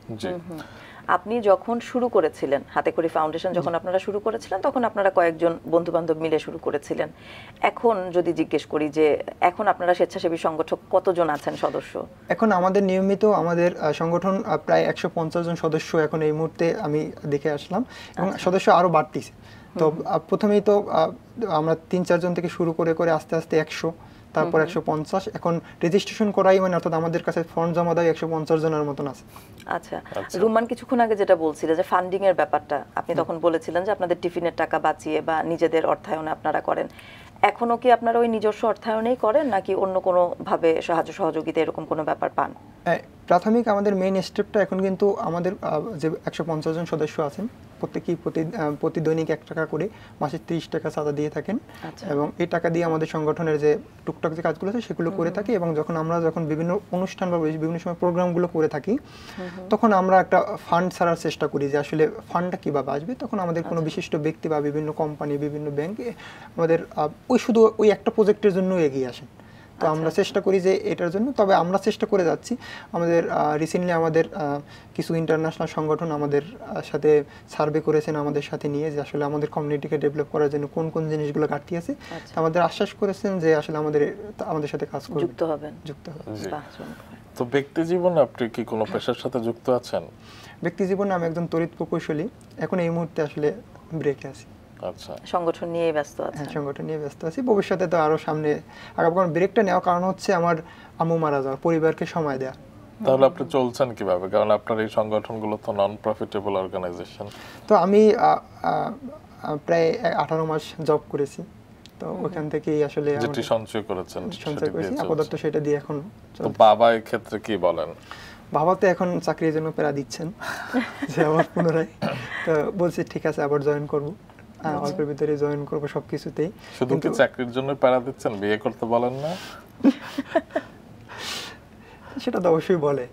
আপনি যখন শুরু করেছিলেন হাতেখড়ি ফাউন্ডেশন, যখন আপনারা শুরু করেছিলেন তখন আপনারা কয়েকজন বন্ধু বান্ধব মিলে শুরু করেছিলেন। এখন যদি জিজ্ঞেস করি যে এখন আপনারা স্বেচ্ছাসেবী সংগঠক কতজন আছেন সদস্য? এখন আমাদের নিয়মিত আমাদের সংগঠন প্রায় 150 জন সদস্য এখন এই মুহূর্তে আমি দেখে আসলাম, এবং সদস্য আরো বাড়তিছে। তো প্রথমেই তো আমরা 3-4 জন থেকে শুরু করে করে আস্তে আস্তে 100, তারপর 150, এখন রেজিস্ট্রেশন করাই মানে অর্থাৎ আমাদের কাছে ফর্ম জমা দেয় 150 জনের মতন আছে। আচ্ছা, রুমান কিছুক্ষণ আগে যেটা বলছিল যে ফান্ডিং এর ব্যাপারটা, আপনি তখন বলেছিলেন যে আপনাদের টিফিনের টাকা বাঁচিয়ে বা নিজেদের অর্থায়নে আপনারা করেন। এখনো কি আপনারা ওই নিজস্ব অর্থায়নেই করেন নাকি অন্য কোনো ভাবে সাহায্য সহযোগিতা এরকম কোনো ব্যাপার পান? প্রাথমিক আমাদের মেইন স্টেপটা এখন কিন্তু আমাদের যে 150 জন সদস্য আছেন প্রত্যেকেই প্রতি দৈনিক 1 টাকা করে মাসে 30 টাকা চাঁদা দিয়ে থাকেন, এবং এই টাকা দিয়ে আমাদের সংগঠনের যে টুকটাক যে কাজগুলো আছে সেগুলো করে থাকি। এবং যখন বিভিন্ন অনুষ্ঠান বা বিভিন্ন সময় প্রোগ্রামগুলো করে থাকি, তখন আমরা একটা ফান্ড ছাড়ার চেষ্টা করি যে আসলে ফান্ডটা কিভাবে আসবে। তখন আমাদের কোনো বিশিষ্ট ব্যক্তি বা বিভিন্ন কোম্পানি, বিভিন্ন ব্যাংকে আমাদের শুধু ওই একটা প্রজেক্টের জন্য এগিয়ে আসেন। তো আমরা চেষ্টা করি যে এটার জন্য, তবে আমরা চেষ্টা করে যাচ্ছি। আমাদের রিসেন্টলি আমাদের কিছু ইন্টারন্যাশনাল সংগঠন আমাদের সাথে সার্ভে করেছেন আমাদের সাথে নিয়ে, যে আসলে আমাদের কমিউনিটিকে ডেভেলপ করার জন্য কোন কোন জিনিসগুলো ঘাটতি আছে, আমাদের আশ্বাস করেছেন যে আসলে আমাদের সাথে কাজ করবেন, যুক্ত হবেন। তো ব্যক্তি জীবনে আপনি কি কোনো পেশার সাথে যুক্ত আছেন? ব্যক্তি জীবনে আমি একজন তড়িৎ প্রকৌশলী, এখন এই মুহূর্তে আসলে ব্রেকে আছি। আচ্ছা, সংগঠন নিয়ে ব্যস্ত আছেন? সংগঠন নিয়ে ব্যস্ত আছি, ভবিষ্যতে তো আরো সামনে আগামী। ব্রেকটা নেওয়ার কারণ হচ্ছে আমার আম্মু মারা যাওয়া, পরিবারকে সময় দেয়া। তাহলে আপনি চলছেন কিভাবে, কারণ আপনার এই সংগঠনগুলো তো নন প্রফিটেবল অর্গানাইজেশন? তো আমি প্রায় 18 মাস জব করেছি, তো ওখান থেকেই আসলে যেটি সঞ্চয় করেছেন আপাতত সেটা দিয়ে এখন। তো বাবা এই ক্ষেত্রে কি বলেন? বাবা তো এখন চাকরির জন্য প্যারা দিচ্ছেন যে আবার পুনরায়, তো বলছি ঠিক আছে আবার জয়েন করব, অল্পের ভিতরে জয়েন করব সবকিছুতেই। শুধু কি চাকরির জন্য প্যারা দিচ্ছেন, বিয়ে করতে বলেন না? সেটা তো অবশ্যই বলে।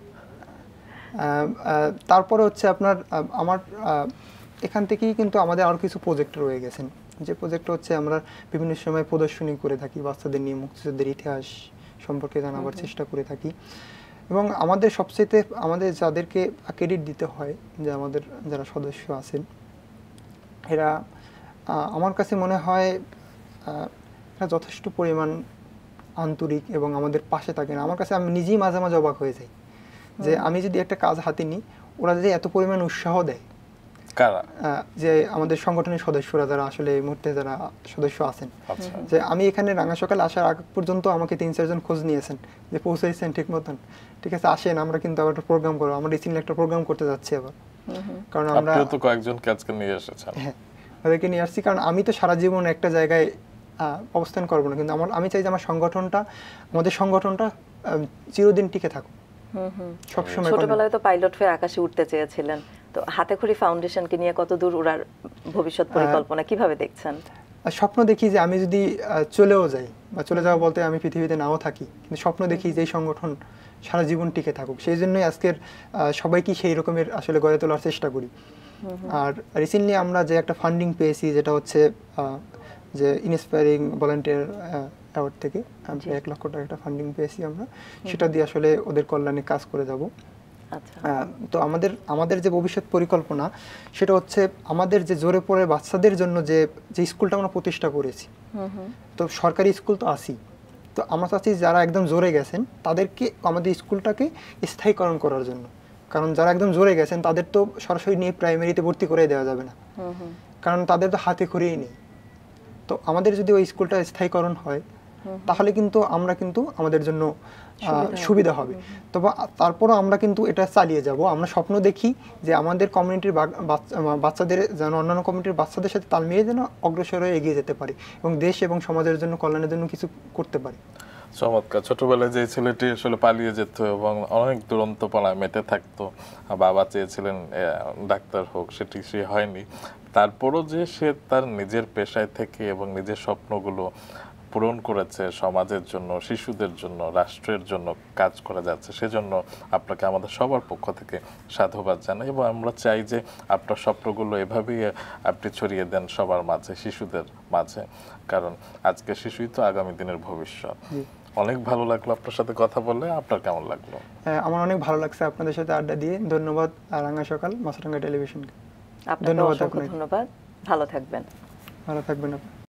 তারপরে হচ্ছে আপনার আমার এখান থেকেই কিন্তু আমাদের আরো কিছু প্রজেক্ট রয়ে গেছেন, যে প্রজেক্ট হচ্ছে আমরা বিভিন্ন সময় প্রদর্শনী করে থাকি, বাচ্চাদের নিয়ে মুক্তিযুদ্ধের ইতিহাস সম্পর্কে জানাবার চেষ্টা করে থাকি। এবং আমাদের সবচেয়ে আমাদের যাদেরকে ক্রেডিট দিতে হয়, যে আমাদের যারা সদস্য আছেন, এরা আমার কাছে মনে হয় এরা যথেষ্ট পরিমাণ আন্তরিক এবং আমাদের পাশে থাকেন। আমার কাছে আমি নিজেই মাঝে মাঝে অবাক হয়ে যাই যে আমি যদি একটা কাজ হাতে নিই, ওরা যদি এত পরিমাণ উৎসাহ দেয়। কারা? যে আমাদের সংগঠনের সদস্যরা যারা আসলে এই মুহূর্তে যারা সদস্য আছেন, যে আমি এখানে রাঙা সকাল আসার আগ পর্যন্ত আমাকে 3-4 জন খোঁজ নিয়েছেন যে পৌঁছাইছেন ঠিক মতন, ঠিক আছে আসেন, আমরা কিন্তু আবার একটা প্রোগ্রাম করবো, আমরা রিসেন্টলি একটা প্রোগ্রাম করতে যাচ্ছি আবার। কারণ আমরা তো কয়েকজনকে আজকে নিয়ে এসেছেন। হ্যাঁ, ওদেরকে নিয়ে আসছি, কারণ আমি তো সারা জীবন একটা জায়গায় অবস্থান করবো না, কিন্তু আমি চাই যে আমাদের সংগঠনটা চিরদিন টিকে থাকুক। সবসময় ছোটবেলায় তো পাইলট হয়ে আকাশে উঠতে চেয়েছিলেন, তো হাতেখড়ি ফাউন্ডেশনকে নিয়ে কত দূর ওরার ভবিষ্যৎ পরিকল্পনা কিভাবে দেখছেন? স্বপ্ন দেখি যে আমি যদি চলেও যাই বা চলে যাওয়া বলতে আমি পৃথিবীতে নাও থাকি, কিন্তু স্বপ্ন দেখি যে এই সংগঠন সারা জীবন টিকে থাকুক। সেই জন্যই আজকের সবাইকে সেই রকমের আসলে গড়ে তোলার চেষ্টা করি। আর রিসেন্টলি আমরা যে একটা ফান্ডিং পেয়েছি, যেটা হচ্ছে যে ইন্সপায়ারিং ভলান্টিয়ার অ্যাওয়ার্ড থেকে আমরা 1 লক্ষ টাকা একটা ফান্ডিং পেয়েছি আমরা, সেটা দিয়ে আসলে ওদের কল্যাণে কাজ করে যাব। তো আমাদের যে ভবিষ্যৎ পরিকল্পনা সেটা হচ্ছে আমাদের যে জোরে পড়ে বাচ্চাদের জন্য যে স্কুলটা আমরা প্রতিষ্ঠা করেছি, তো সরকারি স্কুল তো আছেই, তো আমরা চাচ্ছি যারা একদম জোরে গেছেন তাদেরকে আমাদের স্কুলটাকে স্থায়ীকরণ করার জন্য। কারণ যারা একদম জোরে গেছেন তাদের তো সরাসরি নিয়ে প্রাইমারিতে ভর্তি করে দেওয়া যাবে না, কারণ তাদের তো হাতে খড়িই নেই। তো আমাদের যদি ওই স্কুলটা স্থায়ীকরণ হয় তাহলে কিন্তু আমরা কিন্তু আমাদের জন্য সুবিধা হবে। তবে তারপরও আমরা কিন্তু এটা চালিয়ে যাব। আমরা স্বপ্ন দেখি যে আমাদের কমিউনিটির বাচ্চাদের যেন অন্যান্য কমিউনিটির বাচ্চাদের সাথে তাল মিলিয়ে যেন অগ্রসর হয়ে এগিয়ে যেতে পারি এবং দেশ এবং সমাজের জন্য কল্যাণের জন্য কিছু করতে পারি। চমৎকার। ছোটবেলায় যে ছেলেটি আসলে পালিয়ে যেত এবং অনেক দুরন্তপনায় মেতে থাকতো, বাবা চেয়েছিলেন ডাক্তার হোক, সেটি সে হয়নি, তারপরও যে সে তার নিজের পেশায় থেকে এবং নিজের স্বপ্নগুলো পূরণ করেছে, সমাজের জন্য, শিশুদের জন্য, রাষ্ট্রের জন্য কাজ করে যাচ্ছে, সেজন্য আপনাকে আমাদের সবার পক্ষ থেকে সাধুবাদ জানাই। এবং আমরা চাই যে আপনার স্বপ্নগুলো এভাবেই আপনি ছড়িয়ে দেন সবার মাঝে, শিশুদের মাঝে, কারণ আজকে শিশুই তো আগামী দিনের ভবিষ্যৎ। অনেক ভালো লাগলো আপনার সাথে কথা বলে। আপনার কেমন লাগলো? আমার অনেক ভালো লাগছে আপনাদের সাথে আড্ডা দিয়ে। ধন্যবাদ রাঙ্গা সকাল, মাছরাঙ্গা টেলিভিশনকে। ধন্যবাদ। ভালো থাকবেন। ভালো থাকবেন আপনি।